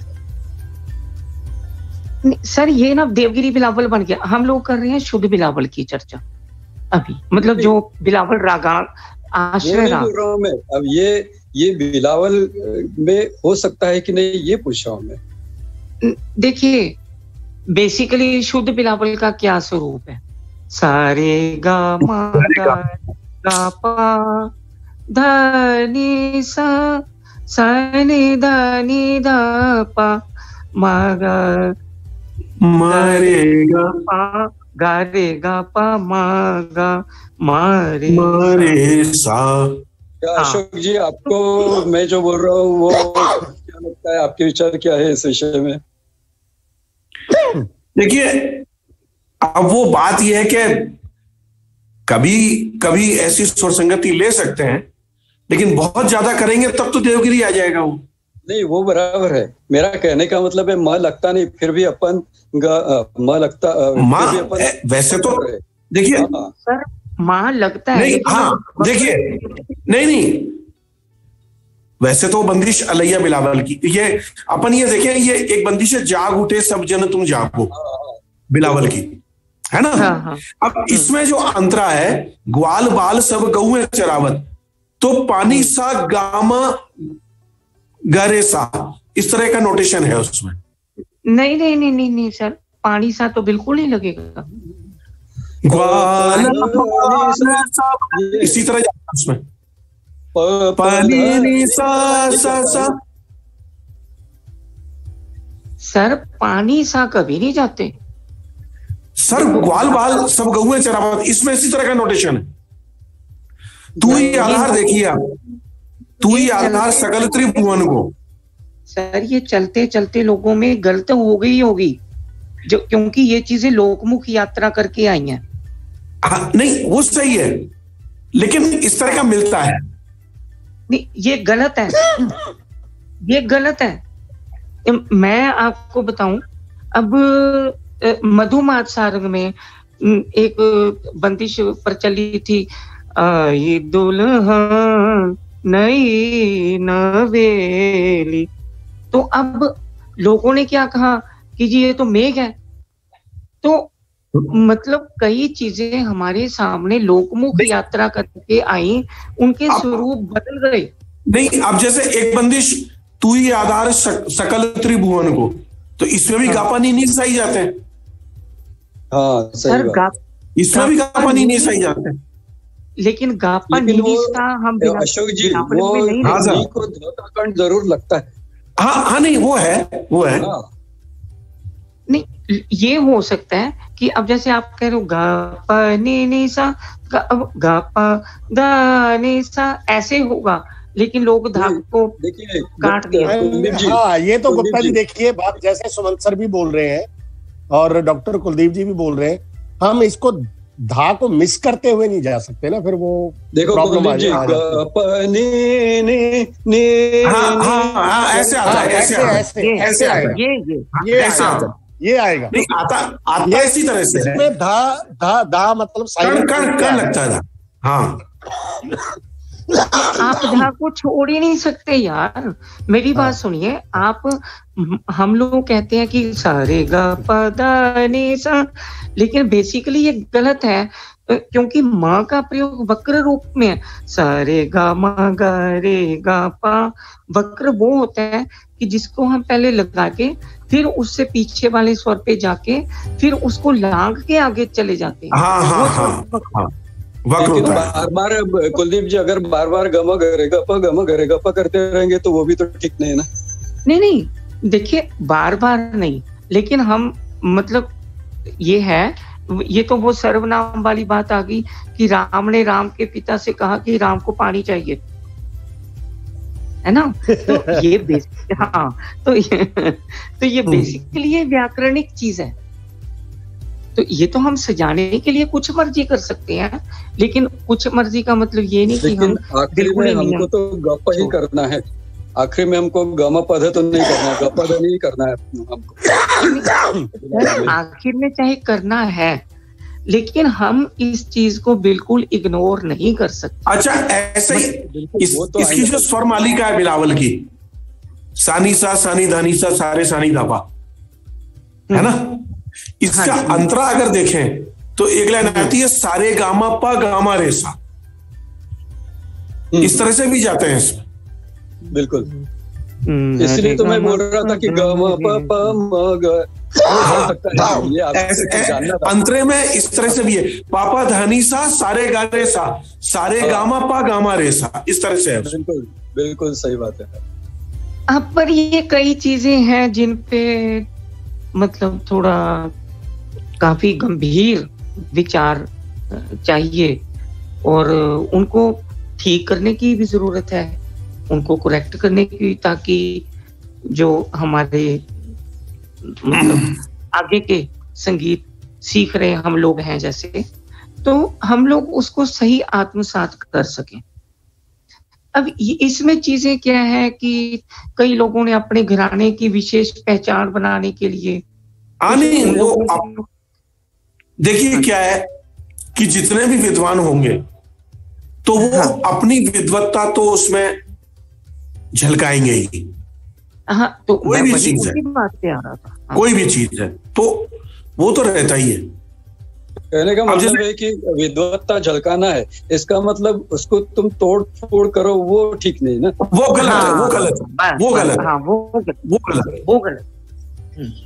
है? सर ये ना देवगिरी बिलावल बन गया, हम लोग कर रहे हैं शुद्ध बिलावल की चर्चा अभी, मतलब जो बिलावल रागा आश्रय राग। बोल रहा हूँ मैं अब ये ये बिलावल में हो सकता है कि नहीं, ये पूछ रहा हूँ मैं। देखिए बेसिकली शुद्ध बिलावल का क्या स्वरूप है, सारे गा मा गा गा पा ध नि सा सा नि ध नि ध पा मा गा मा रे गा पा गा रे गा पा मा गा मा रे मा रे सा। क्या अशोक जी आपको मैं जो बोल रहा हूँ वो क्या लगता है, आपके विचार क्या है इस विषय में? देखिए अब वो बात यह है कि कभी कभी ऐसी स्वर संगति ले सकते हैं, लेकिन बहुत ज्यादा करेंगे तब तो देवगिरी आ जाएगा। वो नहीं वो बराबर है, मेरा कहने का मतलब है म लगता नहीं फिर भी अपन म लगता माँ वैसे तो देखिए सर माँ लगता है नहीं, हाँ देखिए नहीं नहीं वैसे तो बंदिश अलैया बिलावल की, ये अपन ये देखें, ये एक बंदिश है जाग उठे सब जन तुम जागो बिलावल की, है ना। हाँ, हाँ। अब इसमें जो अंतरा है, ग्वाल बाल सब गऊ चरावत, तो पानी सा गामा गरे सा, इस तरह का नोटेशन है उसमें। नहीं नहीं नहीं नहीं नहीं सर, पानी सा तो बिल्कुल नहीं लगेगा। ग्वाल इसी तरह जाता उसमें पानी सा सा सा। सर पानी सा कभी नहीं जाते सर, ग्वाल बाल सब गऊ चरावत, इसमें इसी तरह का नोटेशन है। तू ही आधार देखिए आप, तू ही आधार सकल त्रिभुवन को। सर ये चलते चलते लोगों में गलत हो गई होगी, जो क्योंकि ये चीजें लोकमुख यात्रा करके आई हैं। हाँ, नहीं वो सही है, लेकिन इस तरह का मिलता है। नहीं ये गलत है, ये गलत है। मैं आपको बताऊं, अब मधुमात सारंग में एक बंदिश प्रचलित थी, आई दुल्हन नई नवेली। तो अब लोगों ने क्या कहा कि जी ये तो मेघ है। तो मतलब कई चीजें हमारे सामने लोकमुख यात्रा करके आई, उनके स्वरूप बदल गए। नहीं, अब जैसे एक बंदिश तू ही आधार सकल त्रिभुवन को, तो इसमें भी गापा नी सही जाते हैं। हाँ, सही सर, बात। इसमें भी गापा नी सही जाते हैं। लेकिन गापा नीसा हम अशोक जी वो नहीं हाँ को धोखाकंड जरूर लगता है। हाँ हाँ नहीं वो है वो है हाँ। नहीं, ये हो सकता है कि अब जैसे आप कह रहे हो गापा नी सा, गापा दा नी सा ऐसे होगा, लेकिन लोग धाग को देखिए काट दिया। हाँ, ये तो गुप्ता जी देखिए बात, जैसे सुमंत सर भी बोल रहे हैं और डॉक्टर कुलदीप जी भी बोल रहे हैं, हम इसको धा को मिस करते हुए नहीं जा सकते ना, फिर वो देखो प्रॉब्लम आ जाए। ऐसे आता है, ऐसे ऐसे ऐसे आएगा, ये ये ये ऐसे आता ये आएगा। नहीं आता आता इसी तरह से इसमें धा धा धा मतलब कण कण कण लगता है। हाँ, आप धा को छोड़ ही नहीं सकते यार, मेरी बात सुनिए। आप हम लोग कहते हैं कि सारे गा पा दा नी सा, लेकिन बेसिकली ये गलत है, क्योंकि माँ का प्रयोग वक्र रूप में है। सारे गा मा गा रे गा पा, वक्र वो होता है कि जिसको हम पहले लगा के फिर उससे पीछे वाले स्वर पे जाके फिर उसको लांग के आगे चले जाते हैं। हाँ हाँ हाँ, हाँ। लेकिन बार बार कुलदीप जी अगर बार बार गमा गरे गपा गमा गरे गपा करते रहेंगे तो वो भी तो ठीक नहीं है ना। नहीं नहीं, देखिए बार बार नहीं, लेकिन हम मतलब ये है, ये तो वो सर्वनाम वाली बात आ गई कि राम ने राम के पिता से कहा कि राम को पानी चाहिए, है ना। तो ये बेसिक हाँ तो ये तो ये बेसिकली ये व्याकरणिक चीज है। तो ये तो हम सजाने के लिए कुछ मर्जी कर सकते हैं, लेकिन कुछ मर्जी का मतलब ये नहीं कि हम आखिरी में हमको तो गप ही करना है, आखिरी में हमको गम पद तो नहीं करना है, गपद नहीं करना है हमको। आखिर में चाहे करना है, लेकिन हम इस चीज को बिल्कुल इग्नोर नहीं कर सकते। अच्छा, ऐसे ही इस, इसकी जो स्वर मालिका है बिलावल की, सानी सा सानी धानी सा सारे सानी धापा, है ना, इसका हाँ, अंतरा अगर देखें तो एक लाइन आती है सारे गामा पा गामा रेसा, इस तरह से भी जाते हैं इसमें। बिल्कुल, इसलिए तो मैं बोल रहा था कि गामा पा पा मा गा, अंतरे में इस तरह से भी है, पापा धनी सा सारे गा रे सा सारे गामा पा गामा रेसा, इस तरह से है। बिल्कुल बिल्कुल सही बात है। अब पर ये कई चीजें हैं जिन पे मतलब थोड़ा काफी गंभीर विचार चाहिए और उनको ठीक करने की भी जरूरत है, उनको करेक्ट करने की, ताकि जो हमारे मतलब आगे के संगीत सीख रहे हम लोग हैं जैसे, तो हम लोग उसको सही आत्मसात कर सकें। अब इसमें चीजें क्या है कि कई लोगों ने अपने घराने की विशेष पहचान बनाने के लिए आने वो देखिए क्या है कि जितने भी विद्वान होंगे तो वो हाँ, अपनी विद्वत्ता तो उसमें झलकाएंगे ही। हाँ, तो कोई भी चीज है, बात पे आ रहा था। हाँ, कोई भी चीज है तो वो तो रहता ही है। कहने का मतलब है कि विद्वत्ता झलकाना है, इसका मतलब उसको तुम तोड़ फोड़ करो, वो ठीक नहीं ना, वो गलत है, वो गलत है, वो गलत है, वो गलत, वो गलत, वो गलत।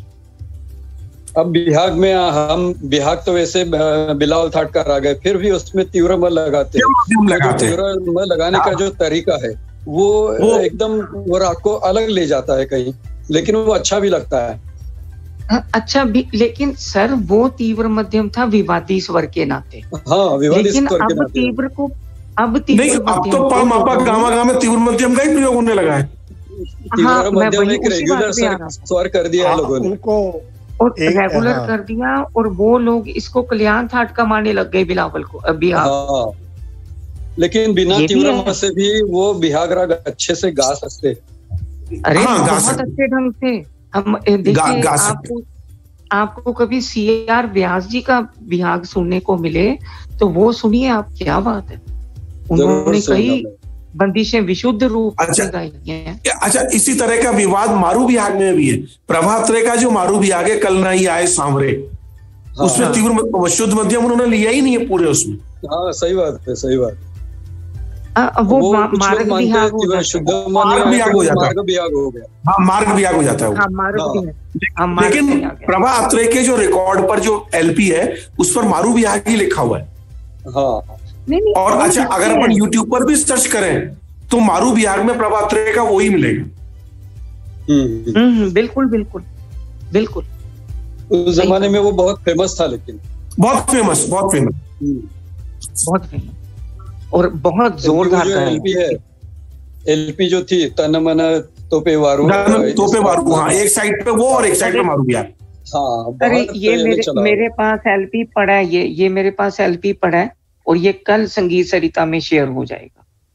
अब बिहाग में हम बिहाग तो वैसे बिलावल थाट का राग है, फिर भी उसमें तीव्र म लगाते हैं। तीव्र म लगाने का जो तरीका है वो, वो एकदम वो राग को अलग ले जाता है कहीं, लेकिन वो अच्छा भी लगता है। अच्छा भी, लेकिन सर वो तीव्र मध्यम था विवादी स्वर के नाते। हाँ, विवादी स्वर के नाते। अब तीव्र को अब तीव्र नहीं, अब तो पा मापा गामा गामा में तीव्र मध्यम का ही प्रयोग होने लगा है। तीव्र मध्यम एक रेगुलर स्वर कर दिया है लोगों ने, उनको और रेगुलर हाँ, कर दिया, और वो लोग इसको कल्याण थाट का मानने लग गए बिलावल को। अभी हाँ, लेकिन बिना तीव्र म से भी वो बिहाग राग अच्छे से गा सकते। अरे हाँ, बहुत अच्छे ढंग से हम देखिए, आपको आपको कभी सी आर व्यास जी का बिहाग सुनने को मिले तो वो सुनिए आप, क्या बात है। उन्होंने कई बंदिशें विशुद्ध रूप अच्छा, में गाई हैं। अच्छा, इसी तरह का विवाद मारू बिहाग में भी है। प्रभातरे का जो मारू बिहाग है, कल नहीं आए सांवरे, हाँ, उसमें तीव्र शुद्ध मध्यम उन्होंने लिया ही नहीं है पूरे उसमें। हाँ सही बात है, सही बात। आ, वो, वो मार्ग बिहाग हो जाता है, मार्ग बिहाग हो जाता है, मार्ग बिहाग हो गया। हाँ, मार्ग बिहाग हो जाता है। हाँ, मार्ग बिहाग। लेकिन प्रभा अत्रे के जो रिकॉर्ड पर जो एलपी है उस पर मारू बिहाग ही लिखा हुआ है। हाँ, नहीं, नहीं, और अच्छा, अगर अपन यूट्यूब पर भी सर्च करें तो मारू बिहाग में प्रभा अत्रे का वही मिलेगा। हम्म, बिल्कुल बिल्कुल बिल्कुल। उस जमाने में वो बहुत फेमस था, लेकिन बहुत फेमस, बहुत फेमस, बहुत फेमस और बहुत जोरदार था। एलपी है, एलपी जो थी तन मन तोपे वारू, तोपे वारू, हाँ, एक साइड पे वो और एक साइड पे मारू बिहाग। हाँ, अरे ये मेरे मेरे पास एलपी पड़ा है, ये ये मेरे पास एलपी पड़ा है और ये कल संगीत सरिता में शेयर हो जाएगा।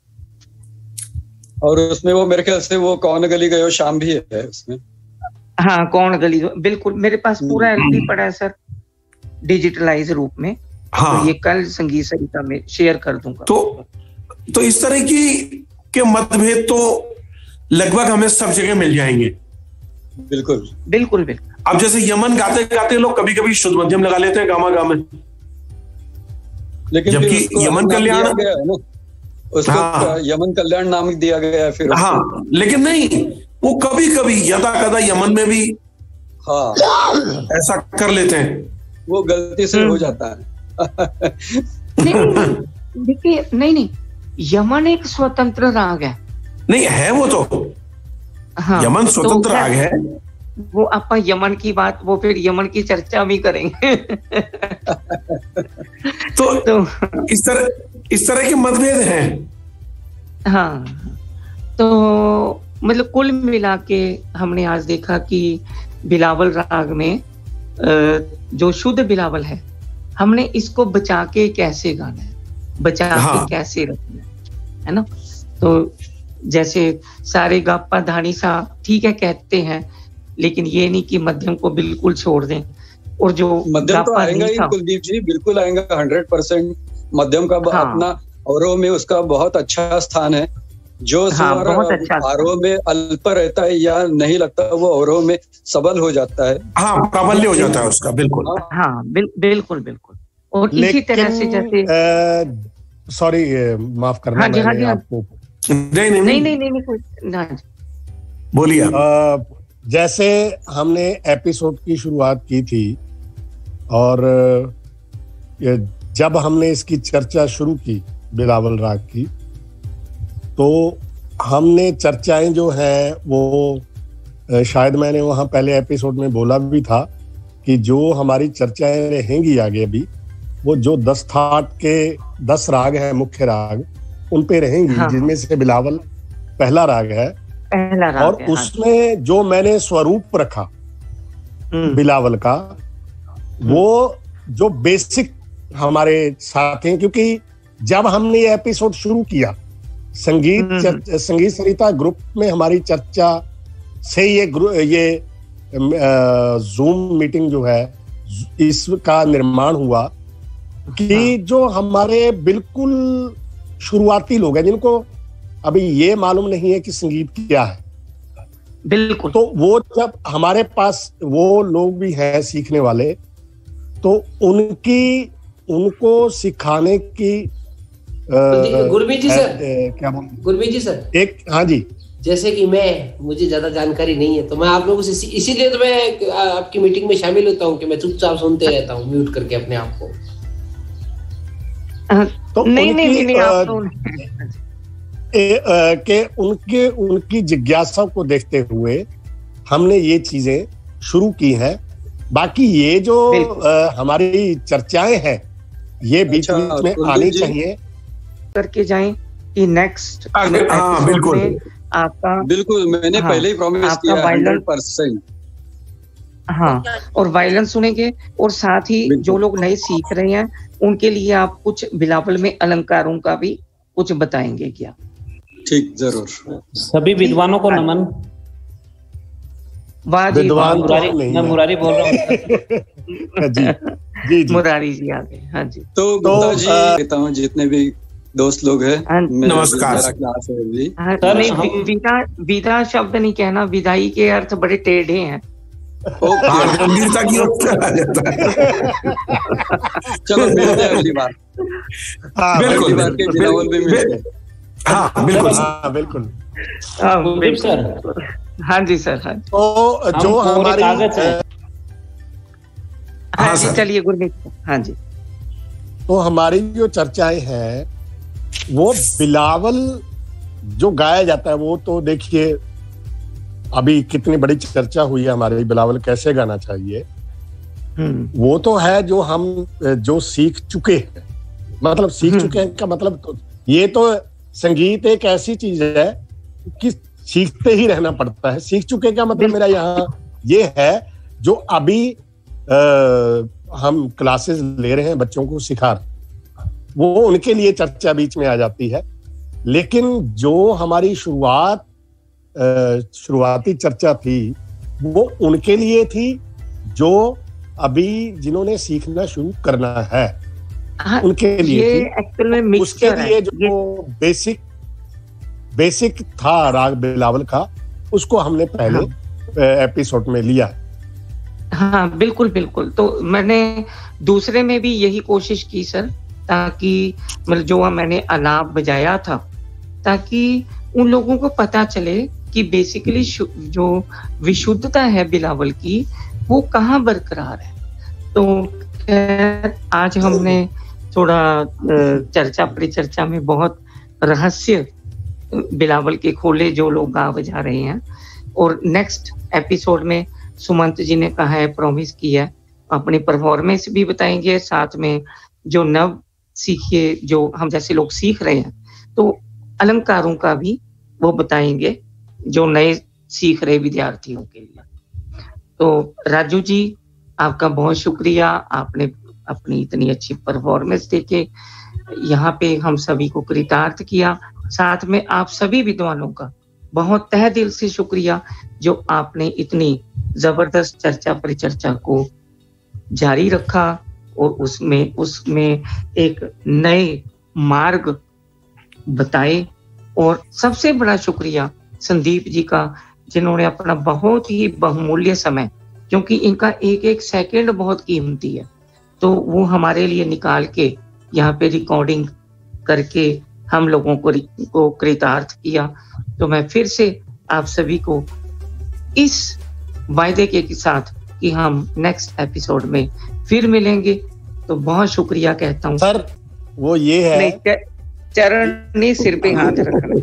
और उसमें वो मेरे ख्याल से वो कौन गली गयो शाम भी है उसमें। हाँ, कौन गली, बिल्कुल मेरे पास पूरा एलपी पड़ा है सर, डिजिटलाइज रूप में। हाँ, तो ये कल संगीत सरिता में शेयर कर दूंगा। तो तो इस तरह की के मतभेद तो लगभग हमें सब जगह मिल जाएंगे। बिल्कुल बिल्कुल बिल्कुल। अब जैसे यमन गाते गाते लोग कभी कभी शुद्ध मध्यम लगा लेते हैं गामा गामे, लेकिन जबकि यमन कल्याण गया है ना, उसको हाँ, यमन कल्याण नाम दिया गया है फिर। हाँ, लेकिन नहीं, वो कभी कभी यदा कदा यमन में भी हाँ ऐसा कर लेते हैं, वो गलती से हो जाता है। नहीं, देखिए, नहीं नहीं, यमन एक स्वतंत्र राग है। नहीं है वो तो, हाँ, यमन स्वतंत्र तो राग है। वो अपन यमन की बात, वो फिर यमन की चर्चा भी करेंगे। तो, तो इस तरह इस तरह के मतभेद हैं। हाँ, तो मतलब कुल मिला के हमने आज देखा कि बिलावल राग में जो शुद्ध बिलावल है, हमने इसको बचा के कैसे गाना है, बचा हाँ। के कैसे रखना है, है ना। तो जैसे सारे गापा धानी सा ठीक है कहते हैं, लेकिन ये नहीं कि मध्यम को बिल्कुल छोड़ दें। और जो मध्यम तो आएगा ही कुलदीप जी, बिल्कुल आएगा, हंड्रेड परसेंट मध्यम का हाँ। अपना औरों में उसका बहुत अच्छा स्थान है। जो हाँ, बहुत अच्छा आरोह में अल्प रहता है या नहीं लगता, वो औरों में सबल हो जाता है। हाँ, प्राबल्य हो जाता है उसका, बिल्कुल। हाँ, बिल, बिल्कुल बिल्कुल। और इसी तरह से जैसे सॉरी माफ करना, हाँ, मैंने हाँ, आपको नहीं नहीं नहीं नहीं नहीं नहीं बोलिए। जैसे हमने एपिसोड की शुरुआत की थी और जब हमने इसकी चर्चा शुरू की बिलावल राग की, तो हमने चर्चाएं जो हैं वो शायद मैंने वहाँ पहले एपिसोड में बोला भी था कि जो हमारी चर्चाएं रहेंगी आगे भी, वो जो दस थाट के दस राग हैं, मुख्य राग, उन पे रहेंगी, हाँ। जिनमें से बिलावल पहला राग है, पहला राग और है, उसमें हाँ। जो मैंने स्वरूप रखा बिलावल का, वो जो बेसिक हमारे साथ हैं, क्योंकि जब हमने ये एपिसोड शुरू किया संगीत संगीत सरिता ग्रुप में, हमारी चर्चा से ये ये जूम मीटिंग जो है इसका निर्माण हुआ कि जो हमारे बिल्कुल शुरुआती लोग हैं, जिनको अभी ये मालूम नहीं है कि संगीत क्या है, बिल्कुल, तो वो जब हमारे पास वो लोग भी हैं सीखने वाले, तो उनकी उनको सिखाने की गुरमीत जी सर, क्या बोलते गुरमीत जी सर, एक हाँ जी, जैसे कि मैं मुझे ज्यादा जानकारी नहीं है, तो मैं आप लोगों से इसीलिए तो मैं आपकी मीटिंग में शामिल होता हूँ कि मैं चुपचाप सुनते रहता हूँ म्यूट करके अपने आप को। तो नहीं नहीं नहीं आप तो के उनके उनकी जिज्ञासा को देखते हुए हमने ये चीजें शुरू की हैं। बाकी ये जो आ, हमारी चर्चाएं हैं, ये बीच बीच में आनी चाहिए करके जाएं कि नेक्स्ट हाँ, बिल्कुल आपका बिल्कुल मैंने हाँ, पहले ही प्रॉमिस किया हंड्रेड परसेंट। हाँ, और वायलिन सुनेंगे, और साथ ही जो लोग नए सीख रहे हैं उनके लिए आप कुछ बिलावल में अलंकारों का भी कुछ बताएंगे क्या? ठीक, जरूर। सभी विद्वानों को नमन। वाह जी, विद्वान तो मुरारी, नहीं मैं है। मुरारी बोल रहा हूँ। जी जी जी मुरारी जी आ गए। हाँ जी। तो गुप्ता जी अ, कहता हूँ जितने भी दोस्त लोग हैं, हाँ, मैं- नमस्कार। मेरा क्लास है अभी। हाँ, सर, नहीं, हम- वि- विदा विदा शब्द नहीं कहना, विदाई के अर्थ बड़े टेढ़े हैं। ओके, हाँ, गंभीरता की ओर से आ जाता है। चलो मिलते हैं अगली बार। हाँ बिल्कुल, अगली बार के बिलावल भी मिलते हैं। हाँ बिल्कुल। हाँ बिल्कुल। हाँ, कुलदीप सर, हाँ जी सर। हाँ तो जो कोरे हमारी कागज हैं। अ, हाँ हाँ, जी, सर। चलिए गुरमीत। हाँ जी। तो हमारी जो चर्चाएं हैं वो बिलावल जो गाया जाता है, वो तो देखिए अभी कितनी बड़ी चर्चा हुई है हमारी, बिलावल कैसे गाना चाहिए। हम्म, वो तो है जो हम जो सीख चुके हैं, मतलब सीख हम्म। चुके हैं का मतलब तो ये तो संगीत एक ऐसी चीज है कि सीखते ही रहना पड़ता है। सीख चुके का मतलब मेरा यहाँ ये है जो अभी आ, हम क्लासेस ले रहे हैं, बच्चों को सिखा रहे हैं, वो उनके लिए चर्चा बीच में आ जाती है। लेकिन जो हमारी शुरुआत अ, शुरुआती चर्चा थी वो उनके लिए थी जो अभी जिन्होंने सीखना शुरू करना है, हाँ, उनके लिए ये थी। एक्चुअल में उसके मिक्सचर है। लिए जो बेसिक बेसिक था राग बिलावल का, उसको हमने पहले एपिसोड में लिया। हाँ बिल्कुल बिल्कुल। तो मैंने दूसरे में भी यही कोशिश की सर, ताकि मतलब जो मैंने अलाप बजाया था, ताकि उन लोगों को पता चले कि बेसिकली जो विशुद्धता है बिलावल की वो कहाँ बरकरार है। तो खैर आज हमने थोड़ा चर्चा परिचर्चा में बहुत रहस्य बिलावल के खोले जो लोग गा बजा रहे हैं। और नेक्स्ट एपिसोड में सुमंत जी ने कहा है, प्रॉमिस किया है, अपनी परफॉर्मेंस भी बताएंगे, साथ में जो नव सीखिए जो हम जैसे लोग सीख रहे हैं तो अलंकारों का भी वो बताएंगे जो नए सीख रहे विद्यार्थियों के लिए। तो राजू जी आपका बहुत शुक्रिया, आपने अपनी इतनी अच्छी परफॉर्मेंस देके यहाँ पे हम सभी को कृतार्थ किया। साथ में आप सभी विद्वानों का बहुत तहे दिल से शुक्रिया जो आपने इतनी जबरदस्त चर्चा परिचर्चा को जारी रखा और उसमें उसमें एक नए मार्ग बताए। और सबसे बड़ा शुक्रिया संदीप जी का, जिन्होंने अपना बहुत ही बहुमूल्य समय, क्योंकि इनका एक एक सेकंड बहुत कीमती है, तो वो हमारे लिए निकाल के यहाँ पे रिकॉर्डिंग करके हम लोगों को को कृतार्थ किया। तो मैं फिर से आप सभी को इस वायदे के साथ कि हम नेक्स्ट एपिसोड में फिर मिलेंगे, तो बहुत शुक्रिया कहता हूँ सर। वो ये है नहीं, चरण ने सिर पे हाथ रखना।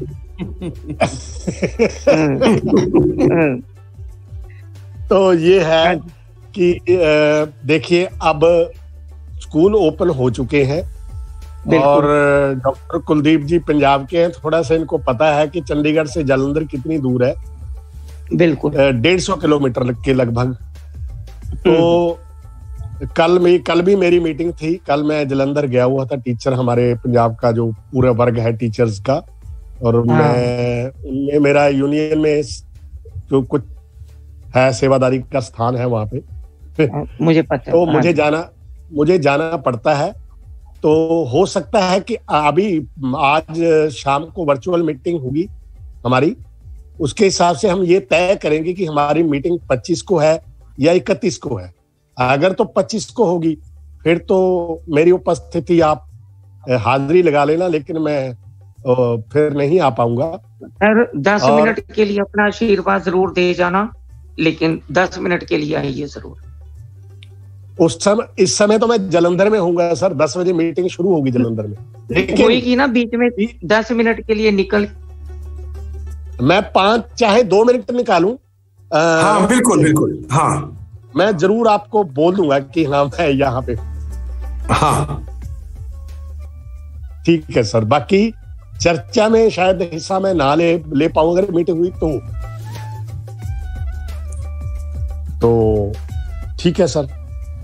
तो ये है कि देखिए अब स्कूल ओपन हो चुके हैं और डॉक्टर कुलदीप जी पंजाब के हैं, थोड़ा सा इनको पता है कि चंडीगढ़ से जालंधर कितनी दूर है। बिल्कुल डेढ़ सौ किलोमीटर के लगभग। तो कल में कल भी मेरी मीटिंग थी, कल मैं जालंधर गया हुआ था। टीचर हमारे पंजाब का जो पूरा वर्ग है टीचर्स का, और मैं उनमें मेरा यूनियन में जो कुछ है सेवादारी का स्थान है वहां पे मुझे पता है। तो मुझे जाना मुझे जाना पड़ता है। तो हो सकता है कि अभी आज शाम को वर्चुअल मीटिंग होगी हमारी, उसके हिसाब से हम ये तय करेंगे कि हमारी मीटिंग पच्चीस को है या इकतीस को है। अगर तो पच्चीस को होगी फिर तो मेरी उपस्थिति आप हाजिरी लगा लेना, लेकिन मैं फिर नहीं आ पाऊंगा। सर दस मिनट के लिए अपना आशीर्वाद जरूर दे जाना, लेकिन दस मिनट के लिए आइए जरूर। उस समय इस समय तो मैं जालंधर में हूँगा सर, दस बजे मीटिंग शुरू होगी जालंधर में, लेकिन होगी ना बीच में दस मिनट के लिए निकल, मैं पांच चाहे दो मिनट निकालूं। हाँ बिल्कुल बिल्कुल। हाँ मैं जरूर आपको बोल दूंगा कि हाँ मैं यहाँ पे। हाँ ठीक है सर। बाकी चर्चा में शायद हिस्सा मैं ना ले ले पाऊं अगर मीटिंग हुई तो तो ठीक है सर।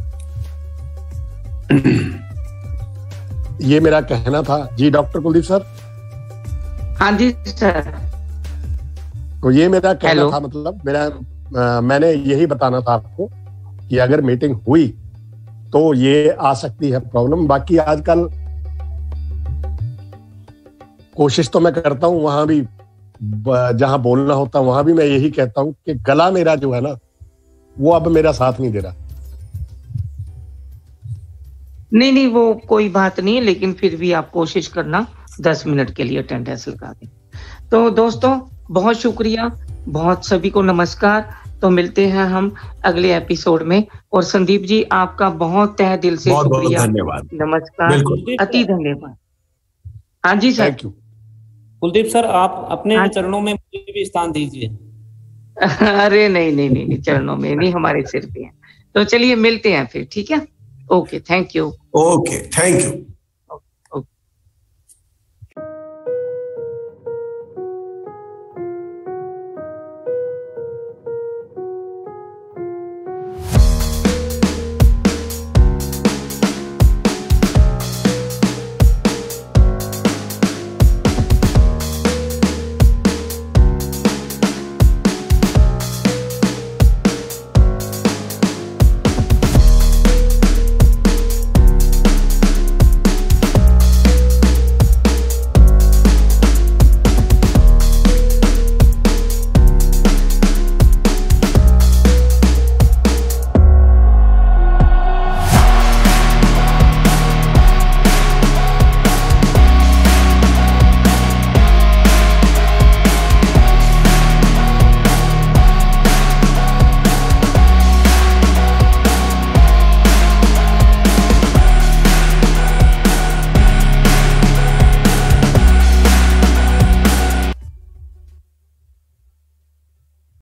ये मेरा कहना था जी डॉक्टर कुलदीप सर। हाँ जी सर। तो ये मेरा कहना था, मतलब मेरा आ, मैंने यही बताना था आपको कि अगर मीटिंग हुई तो ये आ सकती है प्रॉब्लम। बाकी आजकल कोशिश तो मैं करता हूँ, वहां भी जहां बोलना होता वहां भी मैं यही कहता हूँ कि गला मेरा जो है ना वो अब मेरा साथ नहीं दे रहा। नहीं नहीं वो कोई बात नहीं, लेकिन फिर भी आप कोशिश करना दस मिनट के लिए अटेंडेंस लगा दें। तो दोस्तों बहुत शुक्रिया, बहुत सभी को नमस्कार। तो मिलते हैं हम अगले एपिसोड में। और संदीप जी आपका बहुत तहे दिल से बहुत शुक्रिया, बहुत धन्यवाद, नमस्कार, अति धन्यवाद। हाँ जी sir. Thank you Kuldeep sir, आप अपने चरणों में मुझे भी स्थान दीजिए। अरे नहीं नहीं नहीं नहीं चरणों में नहीं, हमारे सिर पे है। तो चलिए मिलते हैं फिर, ठीक है? Okay, thank you. Okay, thank you.